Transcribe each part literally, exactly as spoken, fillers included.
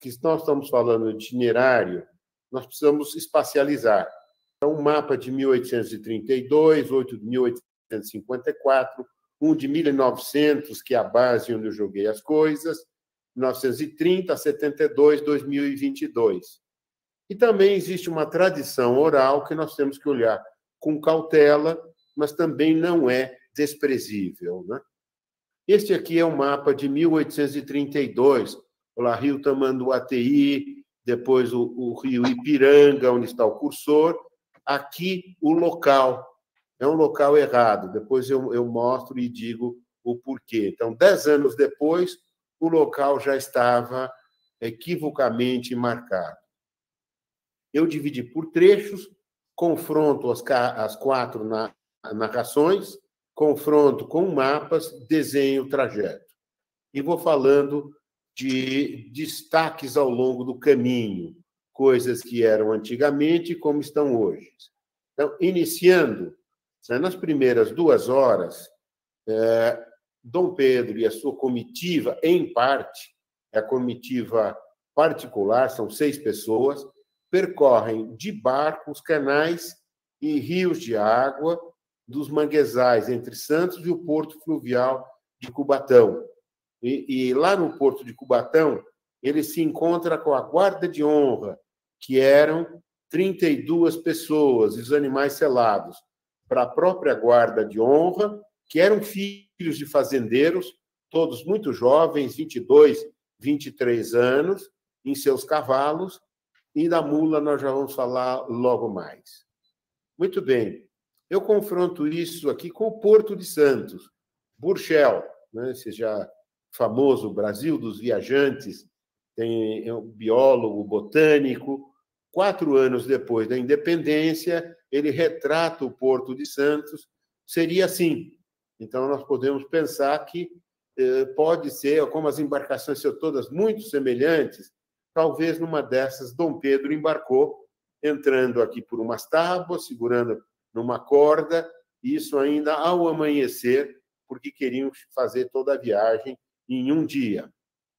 que nós estamos falando de itinerário, nós precisamos espacializar. Então, um mapa de mil oitocentos e trinta e dois, outro de mil oitocentos e cinquenta e quatro, um de mil e novecentos, que é a base onde eu joguei as coisas, mil novecentos e trinta, setenta e dois, dois mil e vinte e dois. E também existe uma tradição oral que nós temos que olhar com cautela, mas também não é desprezível, né? Este aqui é o mapa de mil oitocentos e trinta e dois, lá Rio Tamanduateí, depois o, o rio Ipiranga, onde está o cursor. Aqui, o local. É um local errado. Depois eu, eu mostro e digo o porquê. Então, dez anos depois, o local já estava equivocamente marcado. Eu dividi por trechos, confronto as, as quatro na, narrações, confronto com mapas, desenho o trajeto. E vou falando de destaques ao longo do caminho, coisas que eram antigamente e como estão hoje. Então, iniciando, nas primeiras duas horas, é, Dom Pedro e a sua comitiva, em parte, é a comitiva particular, são seis pessoas, percorrem de barco os canais e rios de água dos manguezais entre Santos e o porto fluvial de Cubatão. E, e lá no porto de Cubatão, ele se encontra com a guarda de honra, que eram trinta e duas pessoas, os animais selados, para a própria guarda de honra, que eram filhos de fazendeiros, todos muito jovens, vinte e dois, vinte e três anos, em seus cavalos, e da mula nós já vamos falar logo mais. Muito bem, eu confronto isso aqui com o Porto de Santos, Burchell, né? Esse já famoso Brasil dos viajantes, tem um biólogo botânico. Quatro anos depois da independência, ele retrata o Porto de Santos, seria assim. Então, nós podemos pensar que eh, pode ser, como as embarcações são todas muito semelhantes, talvez numa dessas Dom Pedro embarcou, entrando aqui por umas tábuas, segurando numa corda, isso ainda ao amanhecer, porque queriam fazer toda a viagem em um dia.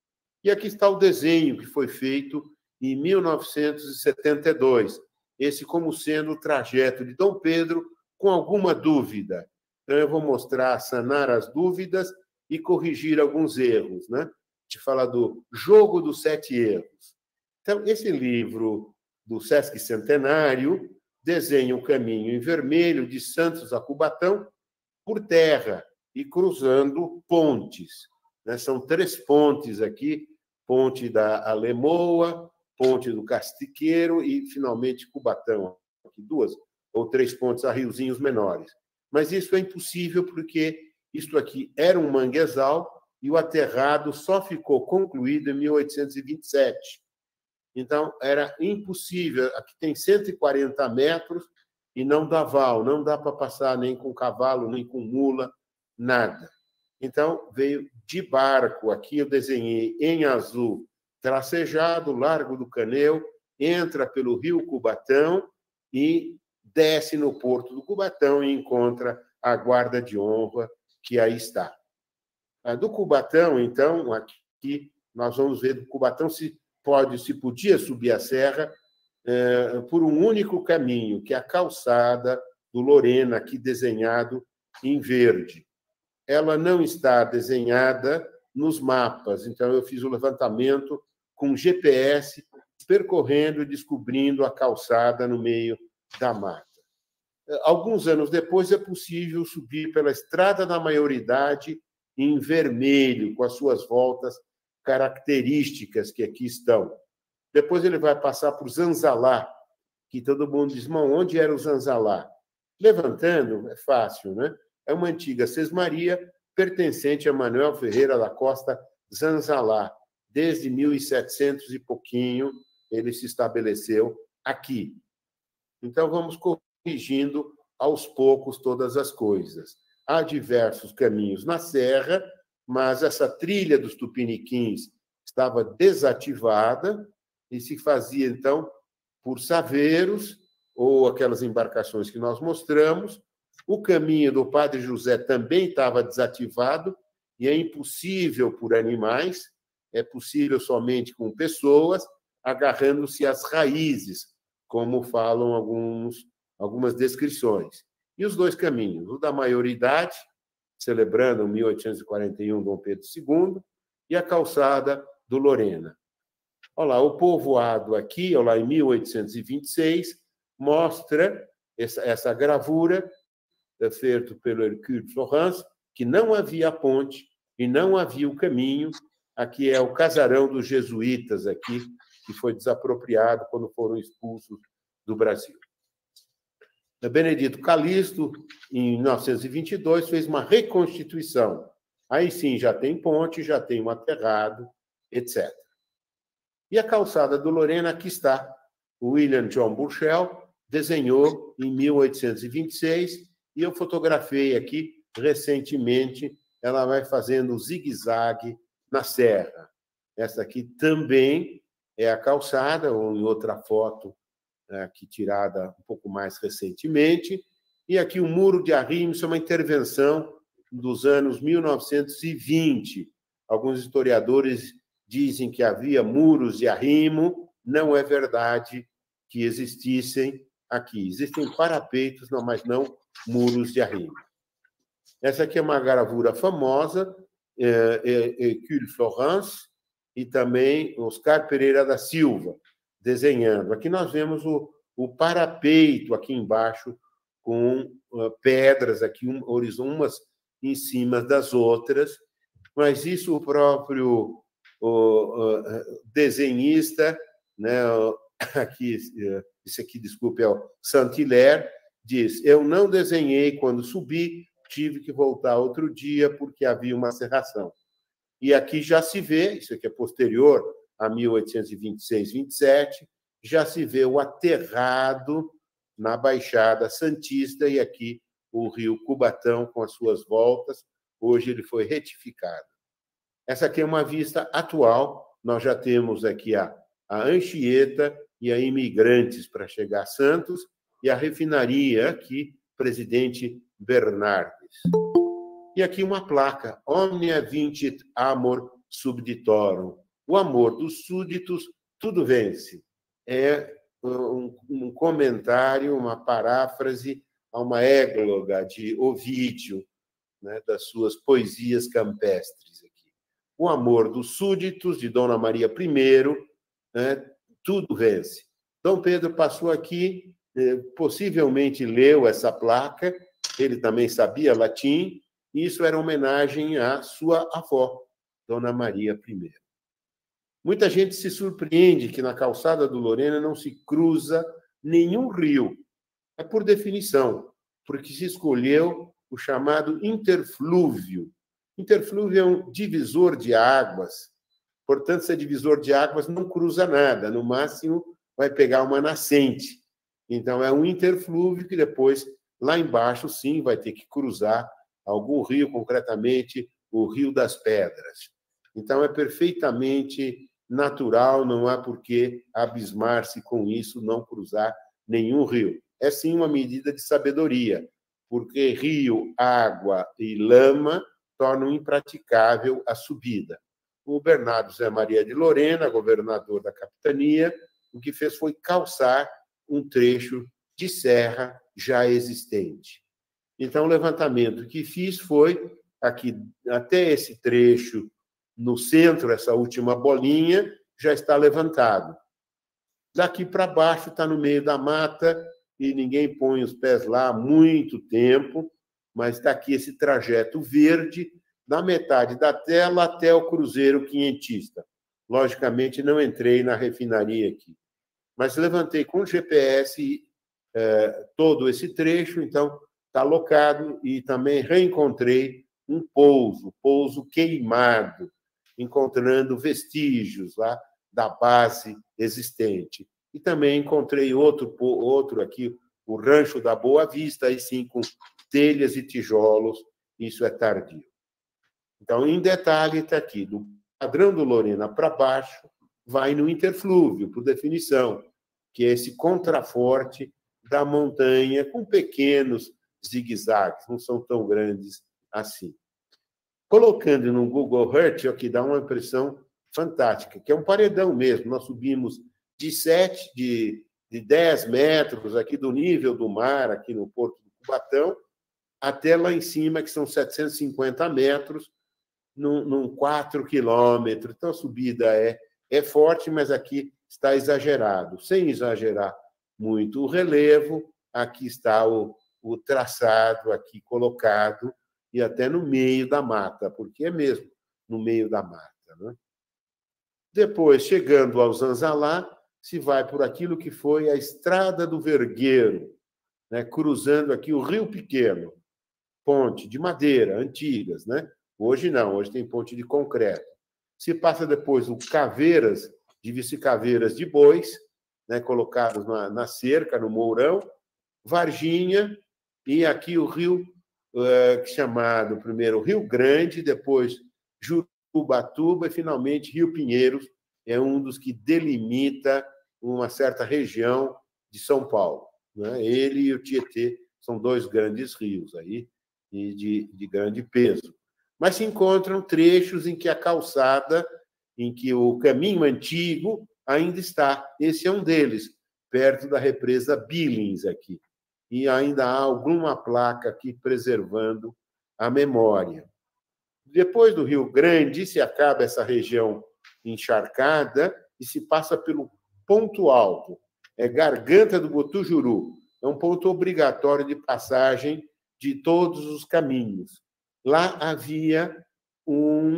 E aqui está o desenho que foi feito em mil novecentos e setenta e dois, esse como sendo o trajeto de Dom Pedro, com alguma dúvida. Então, eu vou mostrar, sanar as dúvidas e corrigir alguns erros, né? Te fala do jogo dos sete erros. Então, esse livro do Sesc Centenário desenha o caminho em vermelho de Santos a Cubatão por terra e cruzando pontes, né? São três pontes aqui, ponte da Alemoa, ponte do Castiqueiro e, finalmente, Cubatão. Aqui, duas ou três pontes a riozinhos menores. Mas isso é impossível porque isto aqui era um manguezal e o aterrado só ficou concluído em mil oitocentos e vinte e sete. Então, era impossível. Aqui tem cento e quarenta metros e não dá val, não dá para passar nem com cavalo, nem com mula, nada. Então, veio de barco. Aqui eu desenhei em azul, tracejado, Largo do Caneu, entra pelo rio Cubatão e desce no porto do Cubatão e encontra a guarda de honra, que aí está. Do Cubatão, então, aqui nós vamos ver do Cubatão se pode, se podia subir a serra eh, por um único caminho, que é a calçada do Lorena, aqui desenhado em verde. Ela não está desenhada nos mapas, então eu fiz o levantamento com G P S, percorrendo e descobrindo a calçada no meio da mata. Alguns anos depois, é possível subir pela Estrada da Maioridade em vermelho, com as suas voltas características que aqui estão. Depois ele vai passar por Zanzalá, que todo mundo diz, "Mão, onde era o Zanzalá?" Levantando, é fácil, né? É uma antiga sesmaria pertencente a Manuel Ferreira da Costa Zanzalá. Desde mil e setecentos e pouquinho, ele se estabeleceu aqui. Então, vamos corrigindo aos poucos todas as coisas. Há diversos caminhos na serra, mas essa trilha dos tupiniquins estava desativada e se fazia, então, por saveiros ou aquelas embarcações que nós mostramos. O caminho do Padre José também estava desativado e é impossível por animais. é possível somente com pessoas agarrando-se às raízes, como falam alguns, algumas descrições. E os dois caminhos, o da maioridade, celebrando mil oitocentos e quarenta e um Dom Pedro segundo, e a calçada do Lorena. Olha lá, o povoado aqui, olha lá, em mil oitocentos e vinte e seis, mostra essa, essa gravura feita pelo Hercule Florence, que não havia ponte e não havia o caminho. Aqui é o casarão dos jesuítas, aqui, que foi desapropriado quando foram expulsos do Brasil. Benedito Calixto, em mil novecentos e vinte e dois, fez uma reconstituição. Aí sim, já tem ponte, já tem um aterrado, etcétera. E a calçada do Lorena, aqui está. O William John Burchell desenhou em mil oitocentos e vinte e seis, e eu fotografei aqui recentemente. Ela vai fazendo zigue-zague na serra. Essa aqui também é a calçada, ou em outra foto, aqui tirada um pouco mais recentemente. E aqui o muro de arrimo, isso é uma intervenção dos anos mil novecentos e vinte. Alguns historiadores dizem que havia muros de arrimo. Não é verdade que existissem aqui. Existem parapeitos, não, mas não muros de arrimo. Essa aqui é uma gravura famosa, Hercule Florence, e também Oscar Pereira da Silva, desenhando. Aqui nós vemos o, o parapeito aqui embaixo, com uh, pedras aqui, um, umas em cima das outras, mas isso o próprio o, o, desenhista, né, aqui, isso aqui, desculpe, é o Saint-Hilaire, diz: eu não desenhei quando subi, tive que voltar outro dia porque havia uma serração. E aqui já se vê, isso aqui é posterior a mil oitocentos e vinte e seis, vinte e sete, já se vê o aterrado na Baixada Santista, e aqui o rio Cubatão com as suas voltas. Hoje ele foi retificado. Essa aqui é uma vista atual. Nós já temos aqui a, a Anchieta e a Imigrantes para chegar a Santos, e a refinaria aqui, Presidente Bernardes. E aqui uma placa, Omnia vincit amor subditorum. O amor dos súditos, tudo vence. É um, um comentário, uma paráfrase a uma égloga de Ovídio, né, das suas poesias campestres. Aqui. O amor dos súditos, de Dona Maria I, né, tudo vence. Dom Pedro passou aqui, possivelmente leu essa placa, ele também sabia latim, e isso era homenagem à sua avó, Dona Maria I. Muita gente se surpreende que na calçada do Lorena não se cruza nenhum rio. É por definição, porque se escolheu o chamado interflúvio. Interflúvio é um divisor de águas. Portanto, se é divisor de águas, não cruza nada. No máximo, vai pegar uma nascente. Então, é um interflúvio que depois, lá embaixo, sim, vai ter que cruzar algum rio, concretamente o Rio das Pedras. Então, é perfeitamente natural, não há por que abismar-se com isso, não cruzar nenhum rio. É, sim, uma medida de sabedoria, porque rio, água e lama tornam impraticável a subida. O Bernardo Zé Maria de Lorena, governador da capitania, o que fez foi calçar um trecho de serra já existente. Então, o levantamento que fiz foi aqui, até esse trecho, no centro, essa última bolinha, já está levantado. Daqui para baixo está no meio da mata e ninguém põe os pés lá há muito tempo, mas está aqui esse trajeto verde, da metade da tela até o Cruzeiro Quinhentista. Logicamente, não entrei na refinaria aqui, mas levantei com o G P S eh, todo esse trecho, então está locado, e também reencontrei um pouso, pouso queimado, encontrando vestígios lá da base existente. E também encontrei outro, outro aqui, o Rancho da Boa Vista, aí sim, com telhas e tijolos, isso é tardio. Então, em detalhe, está aqui, do padrão do Lorena para baixo, vai no interflúvio, por definição, que é esse contraforte da montanha, com pequenos zigue-zagues, não são tão grandes assim. Colocando no Google Earth, aqui dá uma impressão fantástica, que é um paredão mesmo. Nós subimos de sete, de, de dez metros aqui do nível do mar, aqui no Porto do Cubatão, até lá em cima, que são setecentos e cinquenta metros, num, num quatro quilômetros. Então, a subida é, é forte, mas aqui está exagerado. Sem exagerar muito o relevo, aqui está o, o traçado aqui colocado, e até no meio da mata, porque é mesmo no meio da mata, né? Depois, chegando ao Zanzalá, se vai por aquilo que foi a Estrada do Vergueiro, né? Cruzando aqui o Rio Pequeno, ponte de madeira, antigas, né? Hoje não, hoje tem ponte de concreto. Se passa depois o Caveiras, de vice-caveiras de bois, né? Colocados na, na cerca, no mourão, Varginha, e aqui o rio, é, chamado primeiro Rio Grande, depois Ubatuba e, finalmente, Rio Pinheiros, é um dos que delimita uma certa região de São Paulo, né? Ele e o Tietê são dois grandes rios aí, e de, de grande peso. Mas se encontram trechos em que a calçada, em que o caminho antigo ainda está. Esse é um deles, perto da represa Billings, aqui. E ainda há alguma placa aqui preservando a memória. Depois do Rio Grande, se acaba essa região encharcada e se passa pelo ponto alto, é Garganta do Botujuru. É um ponto obrigatório de passagem de todos os caminhos. Lá havia um,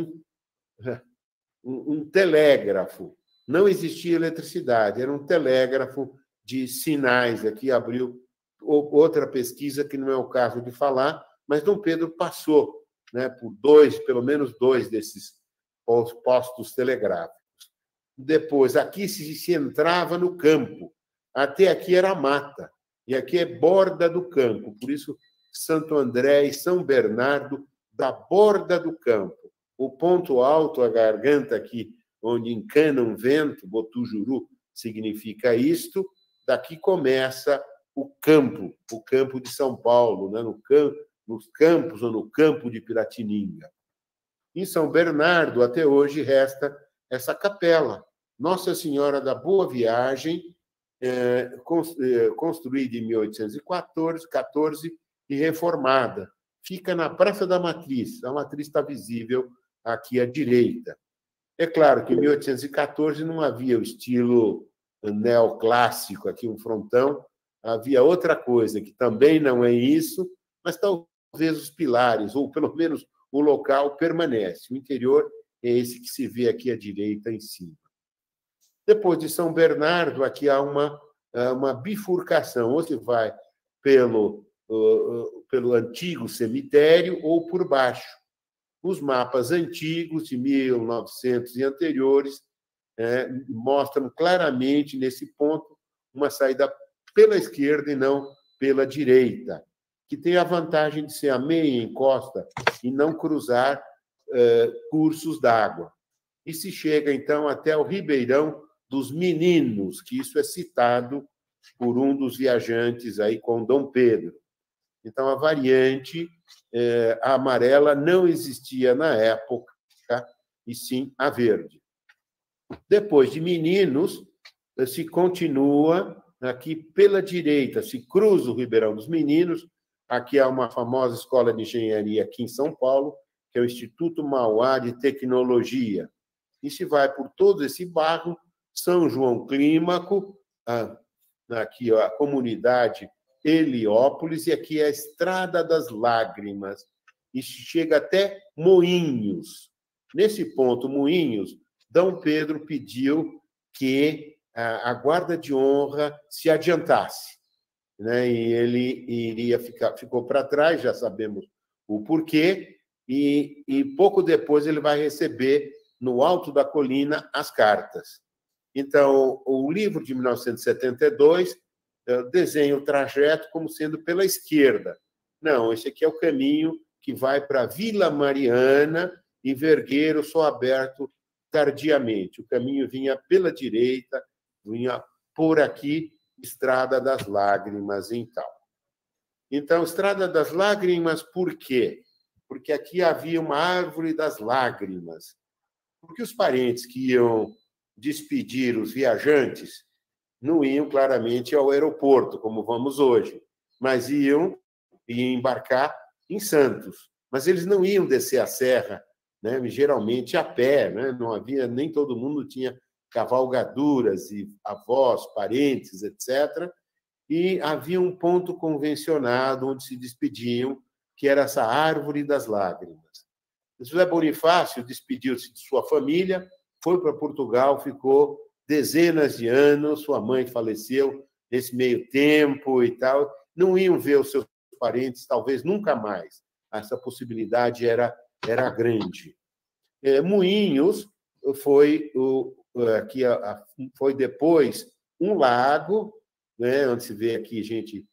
um, um telégrafo. Não existia eletricidade, era um telégrafo de sinais. Aqui abriu outra pesquisa, que não é o caso de falar, mas Dom Pedro passou, né, por dois, pelo menos dois desses postos telegráficos. Depois, aqui se, se entrava no campo. Até aqui era mata. E aqui é borda do campo. Por isso, Santo André e São Bernardo, da borda do campo. O ponto alto, a garganta aqui, onde encana um vento, Botujuru significa isto, daqui começa o campo, o campo de São Paulo, né? no campo, nos campos ou no campo de Piratininga. Em São Bernardo, até hoje, resta essa capela, Nossa Senhora da Boa Viagem, é, construída em mil oitocentos e quatorze e reformada. Fica na Praça da Matriz. A matriz está visível aqui à direita. É claro que em mil oitocentos e quatorze não havia o estilo neoclássico, aqui um frontão, havia outra coisa, que também não é isso, mas talvez os pilares, ou pelo menos o local, permanece. O interior é esse que se vê aqui à direita, em cima. Depois de São Bernardo, aqui há uma, uma bifurcação, ou se vai pelo, pelo antigo cemitério ou por baixo. Os mapas antigos, de mil e novecentos e anteriores, é, mostram claramente, nesse ponto, uma saída pela esquerda e não pela direita, que tem a vantagem de ser a meia encosta e não cruzar é, cursos d'água. E se chega, então, até o Ribeirão dos Meninos, que isso é citado por um dos viajantes aí com Dom Pedro. Então, a variante eh, a amarela não existia na época, e sim a verde. Depois de Meninos, se continua aqui pela direita, se cruza o Ribeirão dos Meninos. Aqui há uma famosa escola de engenharia aqui em São Paulo, que é o Instituto Mauá de Tecnologia. E se vai por todo esse bairro, São João Clímaco, aqui a comunidade Heliópolis, e aqui é a Estrada das Lágrimas, e chega até Moinhos. Nesse ponto, Moinhos, Dom Pedro pediu que a guarda de honra se adiantasse, né? E ele iria ficar, ficou para trás, já sabemos o porquê, e, e pouco depois ele vai receber, no alto da colina, as cartas. Então, o livro de mil novecentos e setenta e dois desenha o trajeto como sendo pela esquerda. Não, esse aqui é o caminho que vai para Vila Mariana, e Vergueiro só aberto tardiamente. O caminho vinha pela direita, vinha por aqui, Estrada das Lágrimas, então. Então, Estrada das Lágrimas, por quê? Porque aqui havia uma árvore das lágrimas. Porque os parentes que iam despedir os viajantes não iam claramente ao aeroporto, como vamos hoje, mas iam, iam embarcar em Santos. Mas eles não iam descer a serra, né? Geralmente a pé, né? Não havia, nem todo mundo tinha cavalgaduras e avós, parentes, etcétera. E havia um ponto convencionado onde se despediam, que era essa Árvore das Lágrimas. José Bonifácio despediu-se de sua família, foi para Portugal, ficou dezenas de anos, sua mãe faleceu nesse meio tempo e tal, não iam ver os seus parentes, talvez nunca mais. Essa possibilidade era, era grande. É, Moinhos foi, o, aqui, foi depois um lago, né, onde se vê aqui gente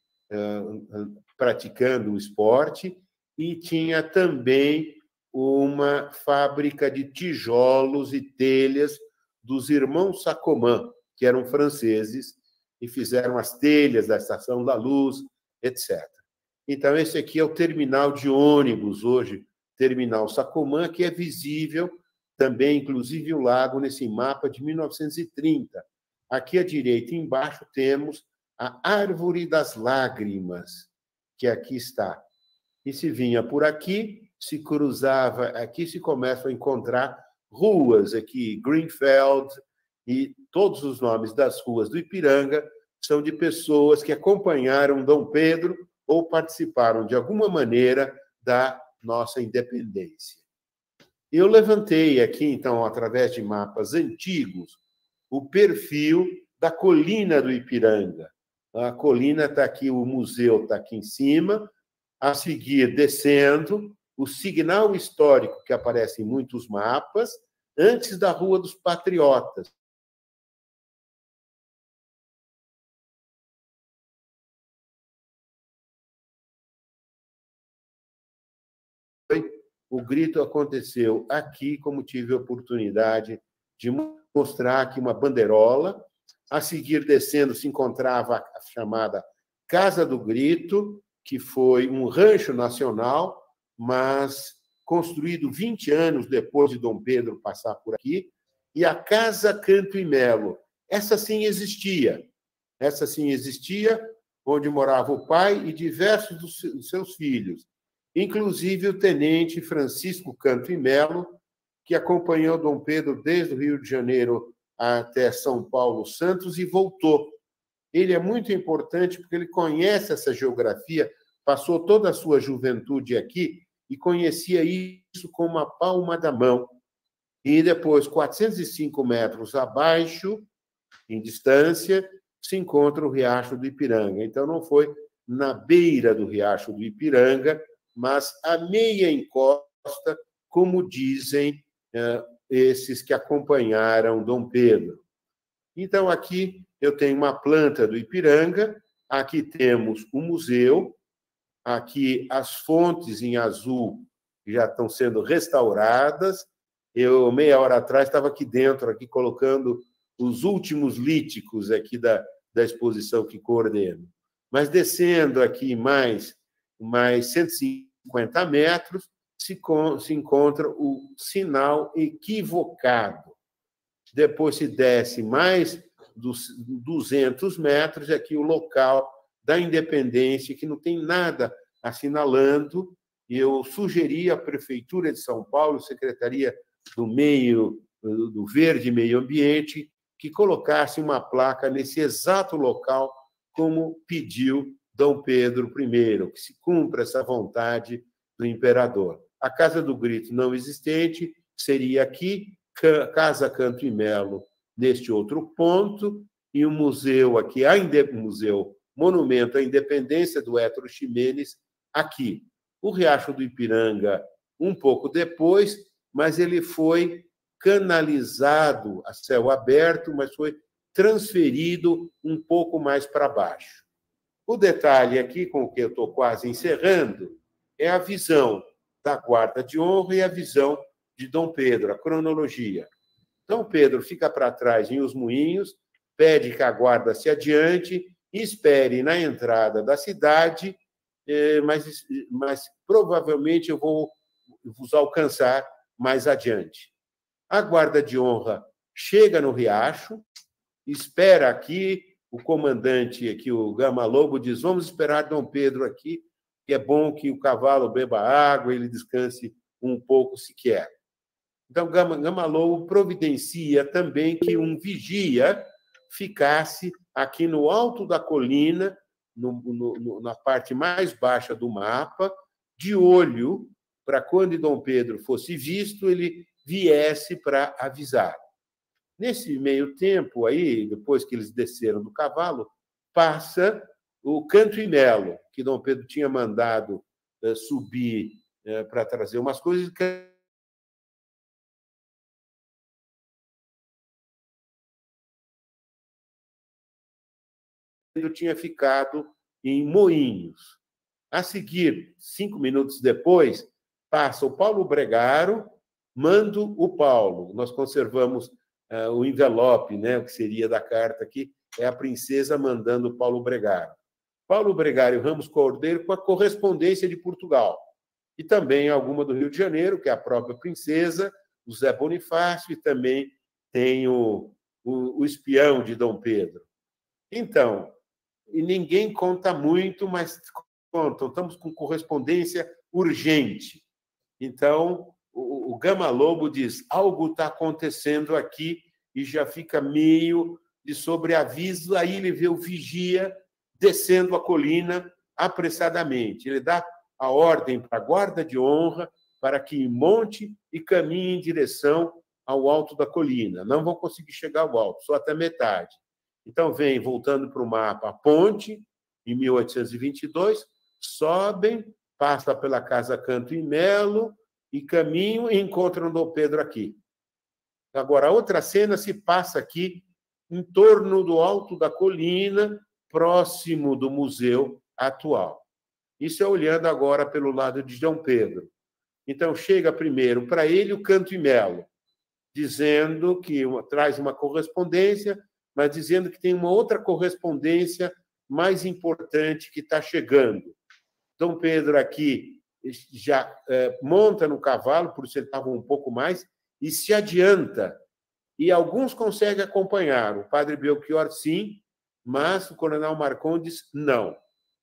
uh, praticando o esporte, e tinha também uma fábrica de tijolos e telhas dos irmãos Sacomã, que eram franceses, e fizeram as telhas da Estação da Luz, etcétera. Então, esse aqui é o terminal de ônibus, hoje, Terminal Sacomã, que é visível também, inclusive, o lago nesse mapa de mil novecentos e trinta. Aqui à direita, embaixo, temos a Árvore das Lágrimas, que aqui está. E se vinha por aqui, se cruzava, aqui se começa a encontrar ruas, aqui, Greenfield, e todos os nomes das ruas do Ipiranga são de pessoas que acompanharam Dom Pedro ou participaram, de alguma maneira, da nossa independência. Eu levantei aqui, então, através de mapas antigos, o perfil da colina do Ipiranga. A colina está aqui, o museu está aqui em cima. A seguir, descendo, o signal histórico que aparece em muitos mapas, antes da Rua dos Patriotas. O grito aconteceu aqui, como tive a oportunidade de mostrar aqui uma banderola. A seguir, descendo, se encontrava a chamada Casa do Grito, que foi um rancho nacional, mas construído vinte anos depois de Dom Pedro passar por aqui, e a Casa Canto e Melo. Essa sim existia. Essa sim existia, onde morava o pai e diversos dos seus filhos, inclusive o tenente Francisco Canto e Melo, que acompanhou Dom Pedro desde o Rio de Janeiro até São Paulo, Santos, e voltou. Ele é muito importante porque ele conhece essa geografia, passou toda a sua juventude aqui e conhecia isso como a palma da mão. E depois, quatrocentos e cinco metros abaixo, em distância, se encontra o Riacho do Ipiranga. Então, não foi na beira do Riacho do Ipiranga, mas a meia encosta, como dizem eh, esses que acompanharam Dom Pedro. Então, aqui eu tenho uma planta do Ipiranga, aqui temos o museu, aqui as fontes em azul já estão sendo restauradas. Eu, meia hora atrás, estava aqui dentro, aqui colocando os últimos líticos aqui da, da exposição que coordeno. Mas descendo aqui mais, mais cento e cinquenta metros, se, se encontra o sinal equivocado. Depois se desce mais dos duzentos metros, aqui o local da independência, que não tem nada assinalando. Eu sugeri à Prefeitura de São Paulo, Secretaria do Meio, do Verde e Meio Ambiente, que colocasse uma placa nesse exato local, como pediu Dom Pedro I, que se cumpra essa vontade do imperador. A Casa do Grito não existente seria aqui, Casa Canto e Melo, neste outro ponto, e o museu aqui, a museu Monumento à Independência do Hétero Ximenes, aqui. O Riacho do Ipiranga, um pouco depois, mas ele foi canalizado a céu aberto, mas foi transferido um pouco mais para baixo. O detalhe aqui, com o que eu estou quase encerrando, é a visão da guarda de honra e a visão de Dom Pedro, a cronologia. Dom Pedro fica para trás em Os Moinhos, pede que a guarda se adiante e espere na entrada da cidade, mas, mas provavelmente eu vou vos alcançar mais adiante. A guarda de honra chega no riacho, espera aqui, o comandante aqui, o Gama Lobo, diz, vamos esperar Dom Pedro aqui, que é bom que o cavalo beba água, ele descanse um pouco se quer. Então, Gama, Gama Lobo providencia também que um vigia ficasse aqui no alto da colina, no, no, na parte mais baixa do mapa, de olho, para quando Dom Pedro fosse visto, ele viesse para avisar. Nesse meio tempo, aí, depois que eles desceram do cavalo, passa o Canto e Melo, que Dom Pedro tinha mandado uh, subir uh, para trazer umas coisas. Pedro tinha ficado em Moinhos. A seguir, cinco minutos depois, passa o Paulo Bregaro, mando o Paulo. Nós conservamos uh, o envelope, né, o que seria da carta aqui, é a princesa mandando o Paulo Bregaro. Paulo Bregaro e Ramos Cordeiro com a correspondência de Portugal. E também alguma do Rio de Janeiro, que é a própria princesa, o Zé Bonifácio, e também tem o, o, o espião de Dom Pedro. Então, e ninguém conta muito, mas contam, estamos com correspondência urgente. Então, o, o Gama Lobo diz, algo está acontecendo aqui, e já fica meio de sobreaviso, aí ele vê o vigia descendo a colina apressadamente. Ele dá a ordem para a guarda de honra para que monte e caminhe em direção ao alto da colina. Não vão conseguir chegar ao alto, só até metade. Então, vem, voltando para o mapa, a ponte, em mil oitocentos e vinte e dois, sobem, passam pela Casa Canto e Melo, e caminham e encontram Dom Pedro aqui. Agora, a outra cena se passa aqui, em torno do alto da colina, próximo do museu atual. Isso é olhando agora pelo lado de Dom Pedro. Então, chega primeiro para ele o Canto e Melo, dizendo que uma, traz uma correspondência, mas dizendo que tem uma outra correspondência mais importante que está chegando. Dom Pedro aqui já é, monta no cavalo, por isso ele estava um pouco mais, e se adianta. E alguns conseguem acompanhar. O padre Belchior, sim, mas o coronel Marcondes, não.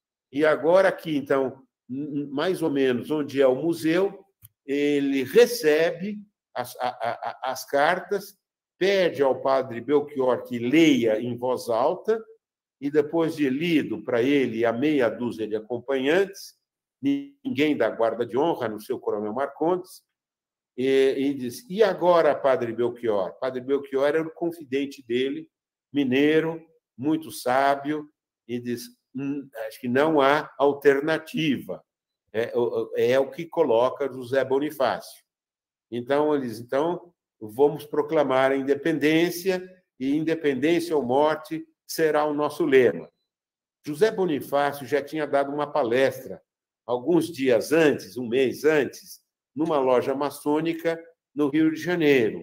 E agora aqui, então, mais ou menos onde é o museu, ele recebe as, a, a, as cartas, pede ao padre Belchior que leia em voz alta, e depois de lido para ele a meia dúzia de acompanhantes, ninguém da guarda de honra, no seu coronel Marcondes, e, e diz, e agora, padre Belchior? Padre Belchior era o confidente dele, mineiro, muito sábio, e diz, hum, acho que não há alternativa. É, é o que coloca José Bonifácio. Então, eles, então, vamos proclamar a independência, e independência ou morte será o nosso lema. José Bonifácio já tinha dado uma palestra alguns dias antes, um mês antes, numa loja maçônica no Rio de Janeiro.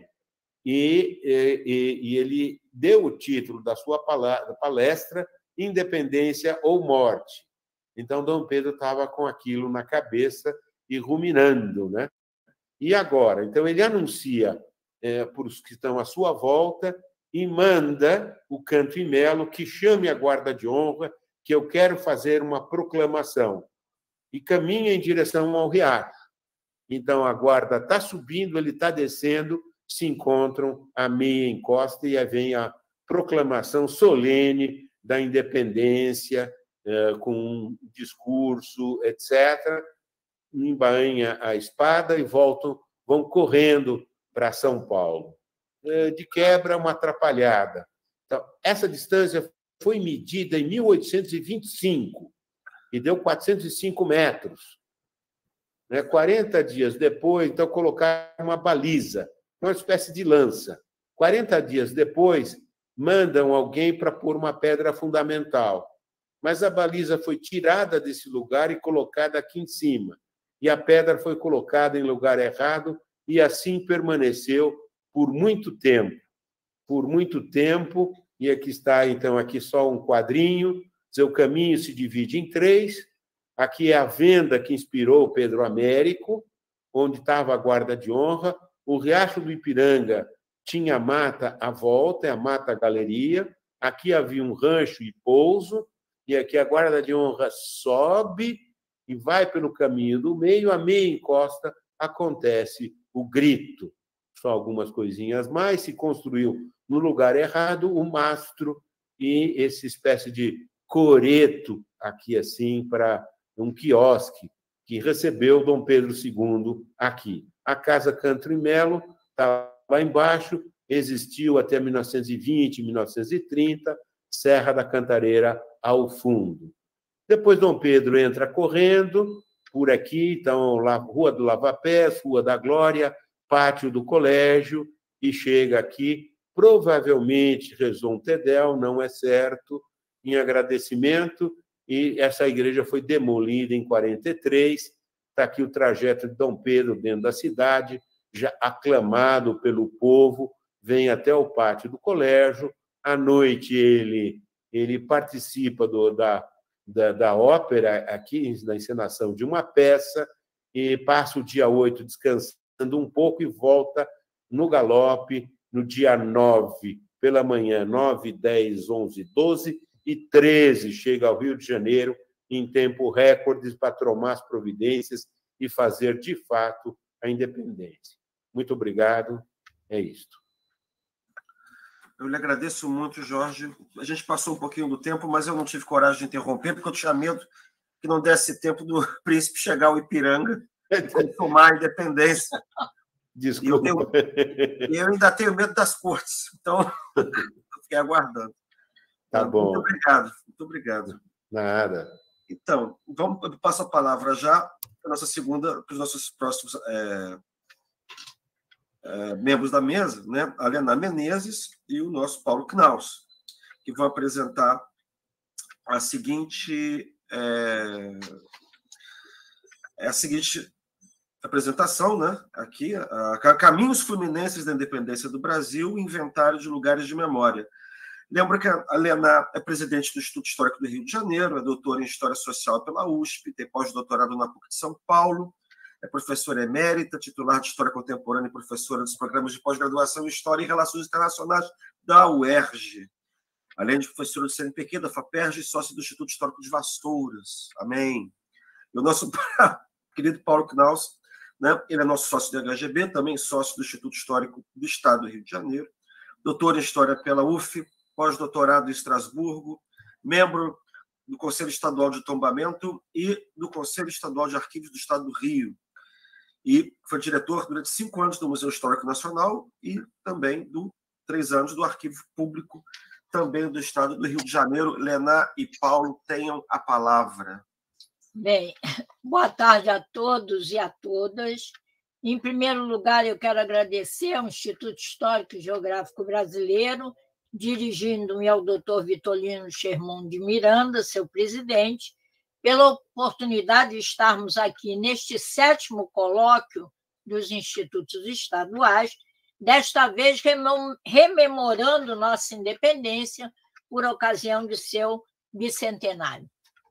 E, e, e ele deu o título da sua palestra Independência ou Morte. Então, Dom Pedro estava com aquilo na cabeça e ruminando, né? E agora? Então, ele anuncia é, para os que estão à sua volta e manda o Canto e Melo que chame a guarda de honra, que eu quero fazer uma proclamação. E caminha em direção ao riacho. Então, a guarda está subindo, ele está descendo, se encontram à meia encosta e aí vem a proclamação solene da independência, com um discurso, etcétera, embainha a espada e voltam, vão correndo para São Paulo. De quebra, uma atrapalhada. Então, essa distância foi medida em mil oitocentos e vinte e cinco e deu quatrocentos e cinco metros. quarenta dias depois, então, colocaram uma baliza, uma espécie de lança. quarenta dias depois, mandam alguém para pôr uma pedra fundamental. Mas a baliza foi tirada desse lugar e colocada aqui em cima. E a pedra foi colocada em lugar errado e assim permaneceu por muito tempo. Por muito tempo, e aqui está, então, aqui só um quadrinho, seu caminho se divide em três. Aqui é a venda que inspirou Pedro Américo, onde estava a guarda de honra. O Riacho do Ipiranga tinha mata à volta, é a Mata Galeria. Aqui havia um rancho e pouso, e aqui a guarda de honra sobe e vai pelo caminho do meio, a meia encosta, acontece o grito. Só algumas coisinhas mais, se construiu no lugar errado o mastro e essa espécie de coreto aqui assim para um quiosque que recebeu Dom Pedro segundo aqui. A Casa Cantro e Melo está lá embaixo, existiu até mil novecentos e vinte, mil novecentos e trinta, Serra da Cantareira ao fundo. Depois Dom Pedro entra correndo por aqui, então, lá, Rua do Lava-Pés, Rua da Glória, pátio do colégio, e chega aqui, provavelmente rezou um Tedel, não é certo, em agradecimento, e essa igreja foi demolida em quarenta e três. Está aqui o trajeto de Dom Pedro dentro da cidade, já aclamado pelo povo, vem até o pátio do colégio. À noite ele, ele participa do, da, da, da ópera, aqui na encenação de uma peça, e passa o dia oito descansando um pouco e volta no galope no dia nove, pela manhã, nove, dez, onze, doze e treze, chega ao Rio de Janeiro em tempo recorde para tomar as providências e fazer, de fato, a independência. Muito obrigado. É isto. Eu lhe agradeço muito, Jorge. A gente passou um pouquinho do tempo, mas eu não tive coragem de interromper, porque eu tinha medo que não desse tempo do príncipe chegar ao Ipiranga e tomar a independência. Desculpa. E eu, tenho, eu ainda tenho medo das cortes, então eu fiquei aguardando. Tá bom. Muito obrigado. Muito obrigado. Nada. Então, vamos, eu passo a palavra já para a nossa segunda, para os nossos próximos é, é, membros da mesa, né? A Helena Menezes e o nosso Paulo Knaus, que vão apresentar a seguinte, é, é a seguinte apresentação, né? Aqui, a, a Caminhos Fluminenses da Independência do Brasil, Inventário de Lugares de Memória. Lembra que a Helena é presidente do Instituto Histórico do Rio de Janeiro, é doutora em História Social pela U S P, tem pós-doutorado na PUC de São Paulo, é professora emérita, titular de História Contemporânea e professora dos programas de pós-graduação em História e Relações Internacionais da U E R J, além de professora do C N P Q, da FAPERJ e sócia do Instituto Histórico de Vassouras. Amém. E o nosso querido Paulo Knaus, né? Ele é nosso sócio do H G B, também sócio do Instituto Histórico do Estado do Rio de Janeiro, doutor em História pela U F, pós-doutorado em Estrasburgo, membro do Conselho Estadual de Tombamento e do Conselho Estadual de Arquivos do Estado do Rio. E foi diretor durante cinco anos do Museu Histórico Nacional e também do três anos do Arquivo Público, também do Estado do Rio de Janeiro. Helena e Paulo, tenham a palavra. Bem, boa tarde a todos e a todas. Em primeiro lugar, eu quero agradecer ao Instituto Histórico e Geográfico Brasileiro, dirigindo-me ao doutor Vitolino Schermon de Miranda, seu presidente, pela oportunidade de estarmos aqui neste sétimo colóquio dos institutos estaduais, desta vez rememorando nossa independência por ocasião de seu bicentenário.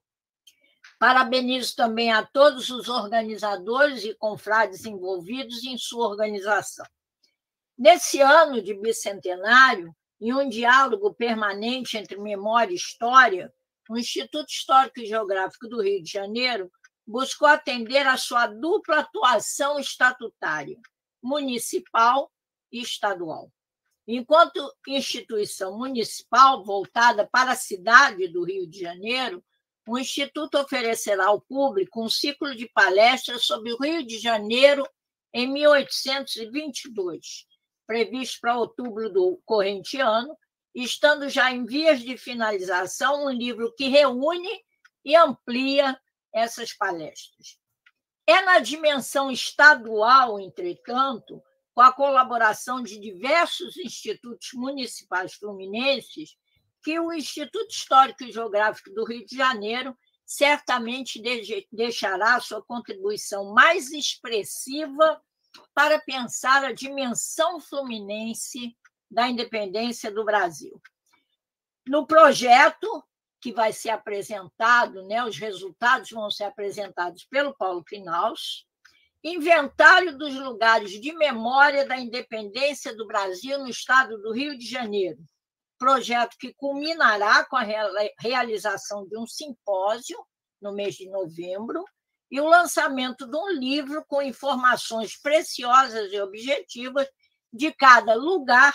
Parabenizo também a todos os organizadores e confrades envolvidos em sua organização. Nesse ano de bicentenário, em um diálogo permanente entre memória e história, o Instituto Histórico e Geográfico do Rio de Janeiro buscou atender à sua dupla atuação estatutária, municipal e estadual. Enquanto instituição municipal voltada para a cidade do Rio de Janeiro, o Instituto oferecerá ao público um ciclo de palestras sobre o Rio de Janeiro em mil oitocentos e vinte e dois, previsto para outubro do corrente ano, estando já em vias de finalização um livro que reúne e amplia essas palestras. É na dimensão estadual, entretanto, com a colaboração de diversos institutos municipais fluminenses, que o Instituto Histórico e Geográfico do Rio de Janeiro certamente deixará sua contribuição mais expressiva para pensar a dimensão fluminense da independência do Brasil. No projeto que vai ser apresentado, né, os resultados vão ser apresentados pelo Paulo Knaus, Inventário dos lugares de memória da independência do Brasil no estado do Rio de Janeiro, projeto que culminará com a realização de um simpósio no mês de novembro e o lançamento de um livro com informações preciosas e objetivas de cada lugar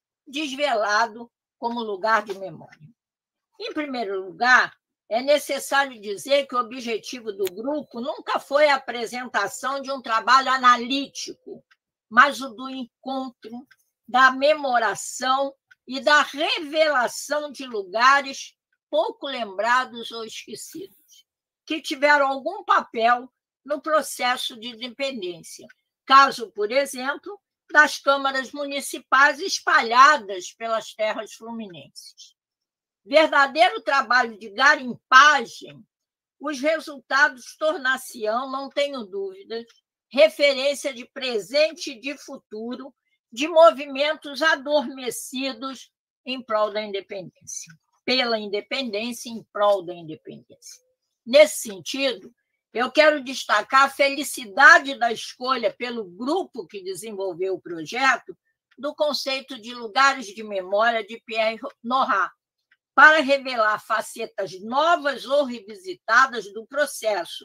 desvelado como lugar de memória. Em primeiro lugar, é necessário dizer que o objetivo do grupo nunca foi a apresentação de um trabalho analítico, mas o do encontro, da memoração e da revelação de lugares pouco lembrados ou esquecidos, que tiveram algum papel no processo de independência. Caso, por exemplo, das câmaras municipais espalhadas pelas terras fluminenses. Verdadeiro trabalho de garimpagem, os resultados tornar-se-ão, não tenho dúvidas, referência de presente e de futuro, de movimentos adormecidos em prol da independência, pela independência, em prol da independência. Nesse sentido, eu quero destacar a felicidade da escolha pelo grupo que desenvolveu o projeto do conceito de lugares de memória de Pierre Nora, para revelar facetas novas ou revisitadas do processo,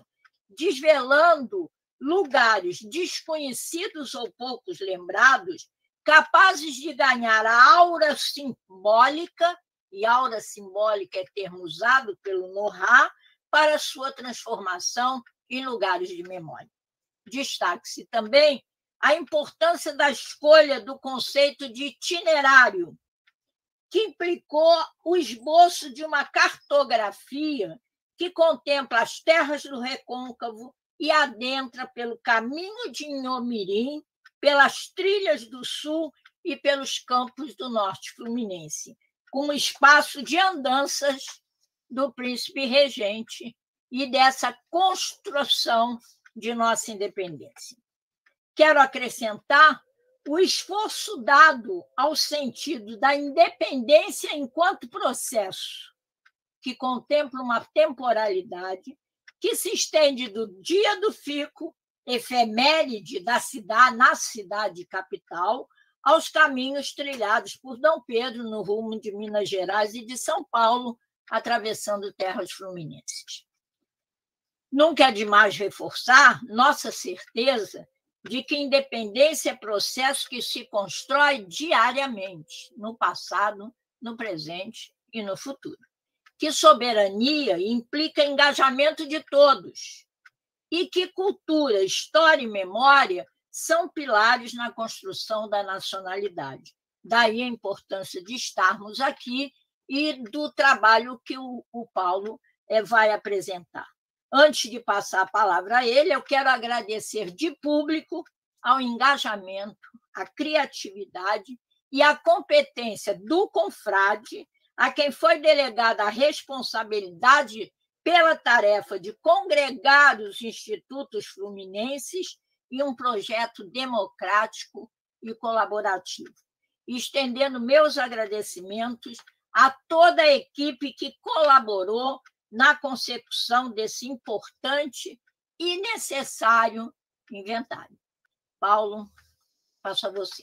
desvelando lugares desconhecidos ou poucos lembrados, capazes de ganhar a aura simbólica, e aura simbólica é termo usado pelo Nora, para sua transformação em lugares de memória. Destaque-se também a importância da escolha do conceito de itinerário, que implicou o esboço de uma cartografia que contempla as terras do Recôncavo e adentra pelo caminho de Inhomirim, pelas trilhas do Sul e pelos campos do Norte Fluminense, com o espaço de andanças do príncipe regente e dessa construção de nossa independência. Quero acrescentar o esforço dado ao sentido da independência enquanto processo, que contempla uma temporalidade que se estende do dia do fico, efeméride da cidade, na cidade capital, aos caminhos trilhados por Dom Pedro no rumo de Minas Gerais e de São Paulo, atravessando terras fluminenses. Nunca é demais reforçar nossa certeza de que independência é processo que se constrói diariamente, no passado, no presente e no futuro. Que soberania implica engajamento de todos e que cultura, história e memória são pilares na construção da nacionalidade. Daí a importância de estarmos aqui e do trabalho que o, o Paulo é, vai apresentar. Antes de passar a palavra a ele, eu quero agradecer de público ao engajamento, à criatividade e à competência do confrade, a quem foi delegada a responsabilidade pela tarefa de congregar os institutos fluminenses em um projeto democrático e colaborativo. Estendendo meus agradecimentos a toda a equipe que colaborou na consecução desse importante e necessário inventário. Paulo, passo a você.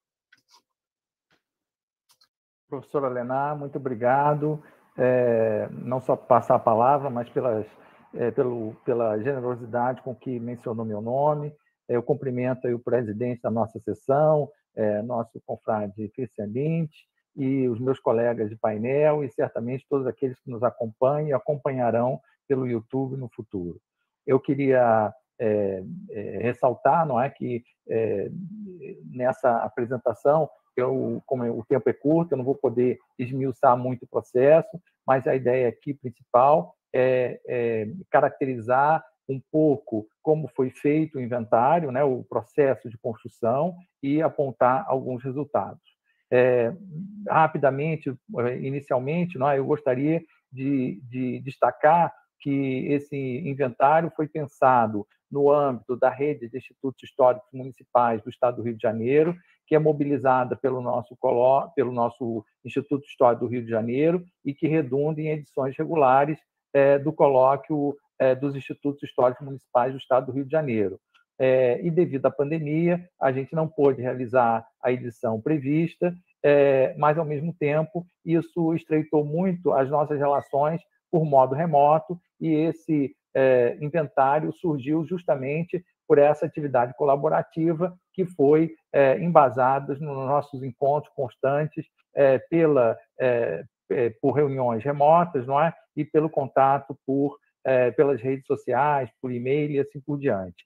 Professora Lenar, muito obrigado. É, não só passar a palavra, mas pelas, é, pelo, pela generosidade com que mencionou meu nome. É, eu cumprimento aí o presidente da nossa sessão, é, nosso confrade Cristian Lint, e os meus colegas de painel, e certamente todos aqueles que nos acompanham e acompanharão pelo YouTube no futuro. Eu queria é, é, ressaltar, não é, que é, nessa apresentação, eu, como o tempo é curto, eu não vou poder esmiuçar muito o processo, mas a ideia aqui principal é, é caracterizar um pouco como foi feito o inventário, né, o processo de construção, e apontar alguns resultados. É, rapidamente, inicialmente, não é, eu gostaria de, de destacar que esse inventário foi pensado no âmbito da rede de institutos históricos municipais do Estado do Rio de Janeiro, que é mobilizada pelo nosso, pelo nosso Instituto Histórico do Rio de Janeiro e que redunda em edições regulares é, do colóquio é, dos Institutos Históricos Municipais do Estado do Rio de Janeiro. É, e, devido à pandemia, a gente não pôde realizar a edição prevista, é, mas, ao mesmo tempo, isso estreitou muito as nossas relações por modo remoto, e esse é, inventário surgiu justamente por essa atividade colaborativa que foi é, embasada nos nossos encontros constantes é, pela, é, por reuniões remotas, não é? E pelo contato por, é, pelas redes sociais, por e-mail e assim por diante.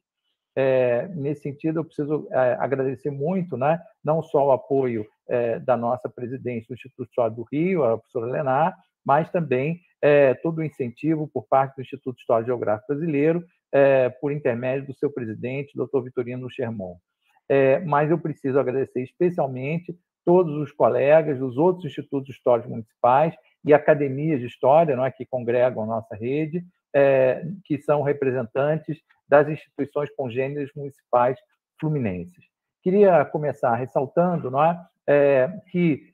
É, nesse sentido, eu preciso é, agradecer muito, né, não só o apoio é, da nossa presidente do Instituto Histórico do Rio, a professora Lenar, mas também é, todo o incentivo por parte do Instituto Histórico e Geográfico Brasileiro, é, por intermédio do seu presidente, doutor Vitorino Schermon. É, mas eu preciso agradecer especialmente todos os colegas dos outros institutos históricos municipais e academias de história, não é, que congregam a nossa rede, é, que são representantes das instituições congêneres municipais fluminenses. Queria começar ressaltando, não é, é, que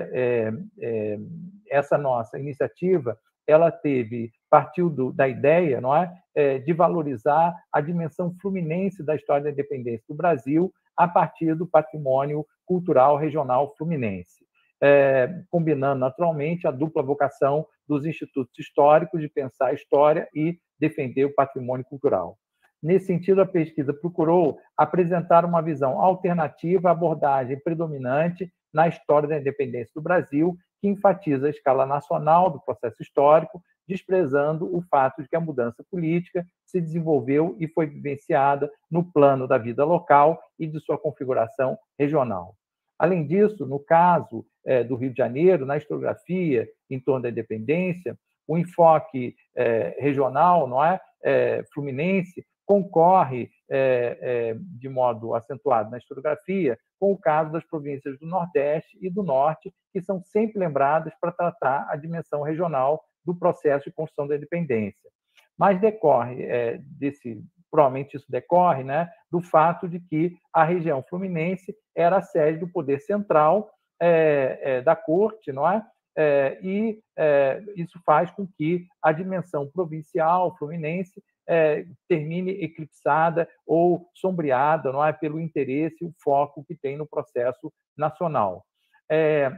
é, é, essa nossa iniciativa ela teve, partiu do, da ideia, não é, é, de valorizar a dimensão fluminense da história da independência do Brasil a partir do patrimônio cultural regional fluminense, é, combinando naturalmente a dupla vocação dos institutos históricos de pensar a história e defender o patrimônio cultural. Nesse sentido, a pesquisa procurou apresentar uma visão alternativa à abordagem predominante na história da independência do Brasil, que enfatiza a escala nacional do processo histórico, desprezando o fato de que a mudança política se desenvolveu e foi vivenciada no plano da vida local e de sua configuração regional. Além disso, no caso é, do Rio de Janeiro, na historiografia em torno da independência, o enfoque é, regional, não é, é fluminense, concorre é, é, de modo acentuado na historiografia com o caso das províncias do Nordeste e do Norte, que são sempre lembradas para tratar a dimensão regional do processo de construção da independência. Mas decorre é, desse, provavelmente isso decorre, né, do fato de que a região fluminense era a sede do poder central é, é, da corte, não é? É, e é, isso faz com que a dimensão provincial fluminense é, termine eclipsada ou sombreada, não é, pelo interesse e o foco que tem no processo nacional. É,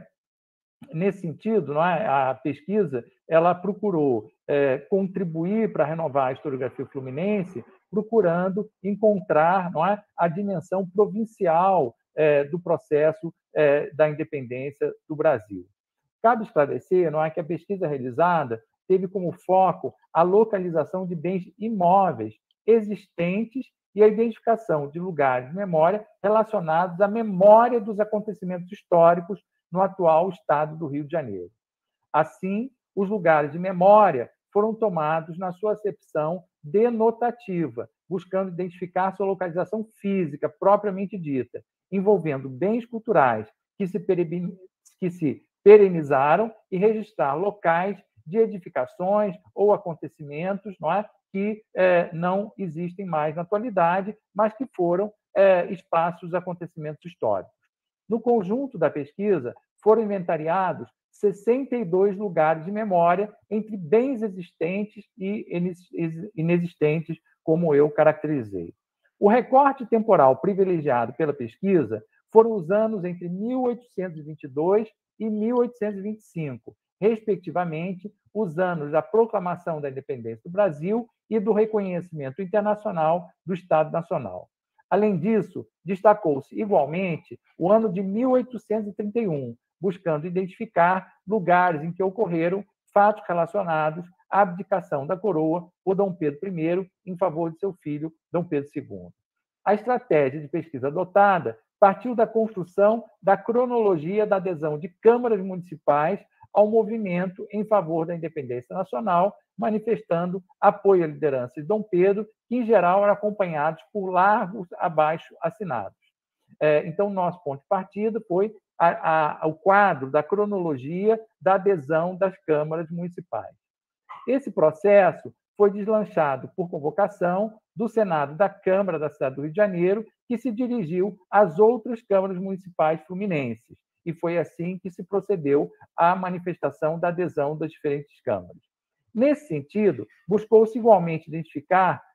nesse sentido, não é, a pesquisa ela procurou é, contribuir para renovar a historiografia fluminense, procurando encontrar, não é, a dimensão provincial é, do processo é, da independência do Brasil. Cabe esclarecer, não é, que a pesquisa realizada teve como foco a localização de bens imóveis existentes e a identificação de lugares de memória relacionados à memória dos acontecimentos históricos no atual estado do Rio de Janeiro. Assim, os lugares de memória foram tomados na sua acepção denotativa, buscando identificar sua localização física propriamente dita, envolvendo bens culturais que se, que se perenizaram e registrar locais de edificações ou acontecimentos, não é, que é, não existem mais na atualidade, mas que foram é, espaços de acontecimentos históricos. No conjunto da pesquisa, foram inventariados sessenta e dois lugares de memória entre bens existentes e inexistentes, como eu caracterizei. O recorte temporal privilegiado pela pesquisa foram os anos entre mil oitocentos e vinte e dois e mil oitocentos e vinte e cinco, respectivamente, os anos da proclamação da independência do Brasil e do reconhecimento internacional do Estado Nacional. Além disso, destacou-se igualmente o ano de mil oitocentos e trinta e um, buscando identificar lugares em que ocorreram fatos relacionados à abdicação da coroa por Dom Pedro I em favor de seu filho, Dom Pedro segundo. A estratégia de pesquisa adotada partiu da construção da cronologia da adesão de câmaras municipais ao movimento em favor da independência nacional, manifestando apoio à liderança de Dom Pedro, que, em geral, eram acompanhados por largos abaixo assinados. Então, nosso ponto de partida foi a, a, o quadro da cronologia da adesão das câmaras municipais. Esse processo foi deslanchado por convocação do Senado da Câmara da cidade do Rio de Janeiro, que se dirigiu às outras câmaras municipais fluminenses, e foi assim que se procedeu à manifestação da adesão das diferentes câmaras. Nesse sentido, buscou-se igualmente identificar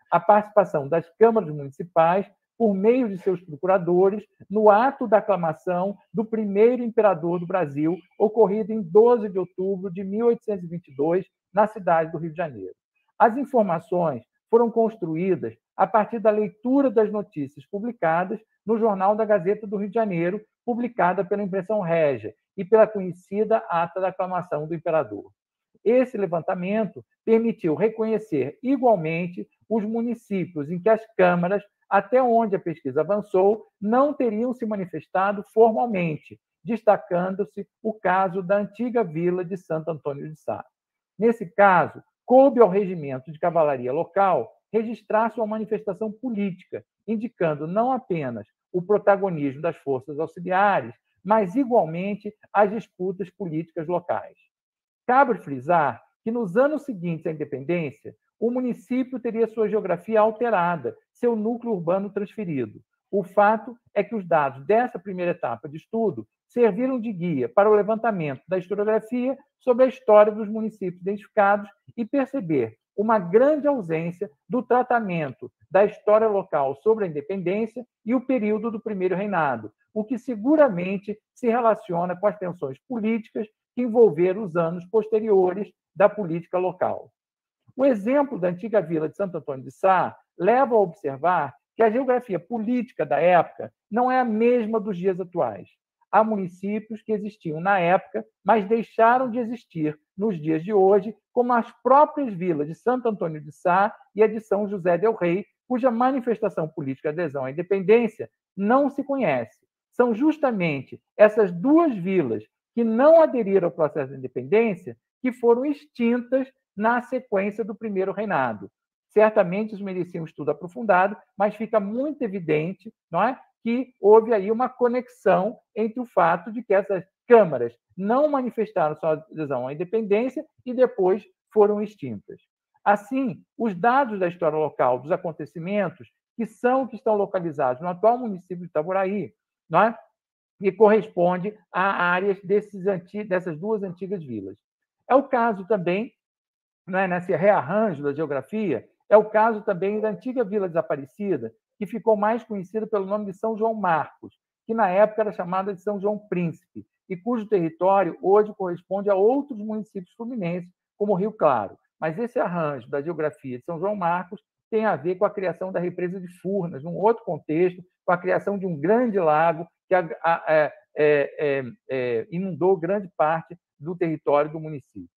a participação das câmaras municipais por meio de seus procuradores no ato da aclamação do primeiro imperador do Brasil, ocorrido em doze de outubro de mil oitocentos e vinte e dois, na cidade do Rio de Janeiro. As informações foram construídas a partir da leitura das notícias publicadas no Jornal da Gazeta do Rio de Janeiro, publicada pela Impressão Régia, e pela conhecida Ata da Aclamação do Imperador. Esse levantamento permitiu reconhecer igualmente os municípios em que as câmaras, até onde a pesquisa avançou, não teriam se manifestado formalmente, destacando-se o caso da antiga vila de Santo Antônio de Sá. Nesse caso, coube ao regimento de cavalaria local registrar sua manifestação política, indicando não apenas o protagonismo das forças auxiliares, mas, igualmente, as disputas políticas locais. Cabe frisar que, nos anos seguintes à independência, o município teria sua geografia alterada, seu núcleo urbano transferido. O fato é que os dados dessa primeira etapa de estudo serviram de guia para o levantamento da historiografia sobre a história dos municípios identificados e perceber uma grande ausência do tratamento da história local sobre a independência e o período do primeiro reinado, o que seguramente se relaciona com as tensões políticas que envolveram os anos posteriores da política local. O exemplo da antiga vila de Santo Antônio de Sá leva a observar que a geografia política da época não é a mesma dos dias atuais. Há municípios que existiam na época, mas deixaram de existir nos dias de hoje, como as próprias vilas de Santo Antônio de Sá e a de São José del Rei, cuja manifestação política de adesão à independência não se conhece. São justamente essas duas vilas que não aderiram ao processo de independência que foram extintas na sequência do primeiro reinado. Certamente isso merecia um estudo aprofundado, mas fica muito evidente, não é, que houve aí uma conexão entre o fato de que essas câmaras não manifestaram sua adesão à independência e depois foram extintas. Assim, os dados da história local dos acontecimentos, que são que estão localizados no atual município de Itaboraí, não é, que corresponde a áreas desses anti... dessas duas antigas vilas. É o caso também, não é, nesse rearranjo da geografia, é o caso também da antiga Vila Desaparecida, que ficou mais conhecida pelo nome de São João Marcos, que na época era chamada de São João Príncipe, e cujo território hoje corresponde a outros municípios fluminenses, como Rio Claro. Mas esse arranjo da geografia de São João Marcos tem a ver com a criação da represa de Furnas, num outro contexto, com a criação de um grande lago que a, a, a, é, é, é, inundou grande parte do território do município.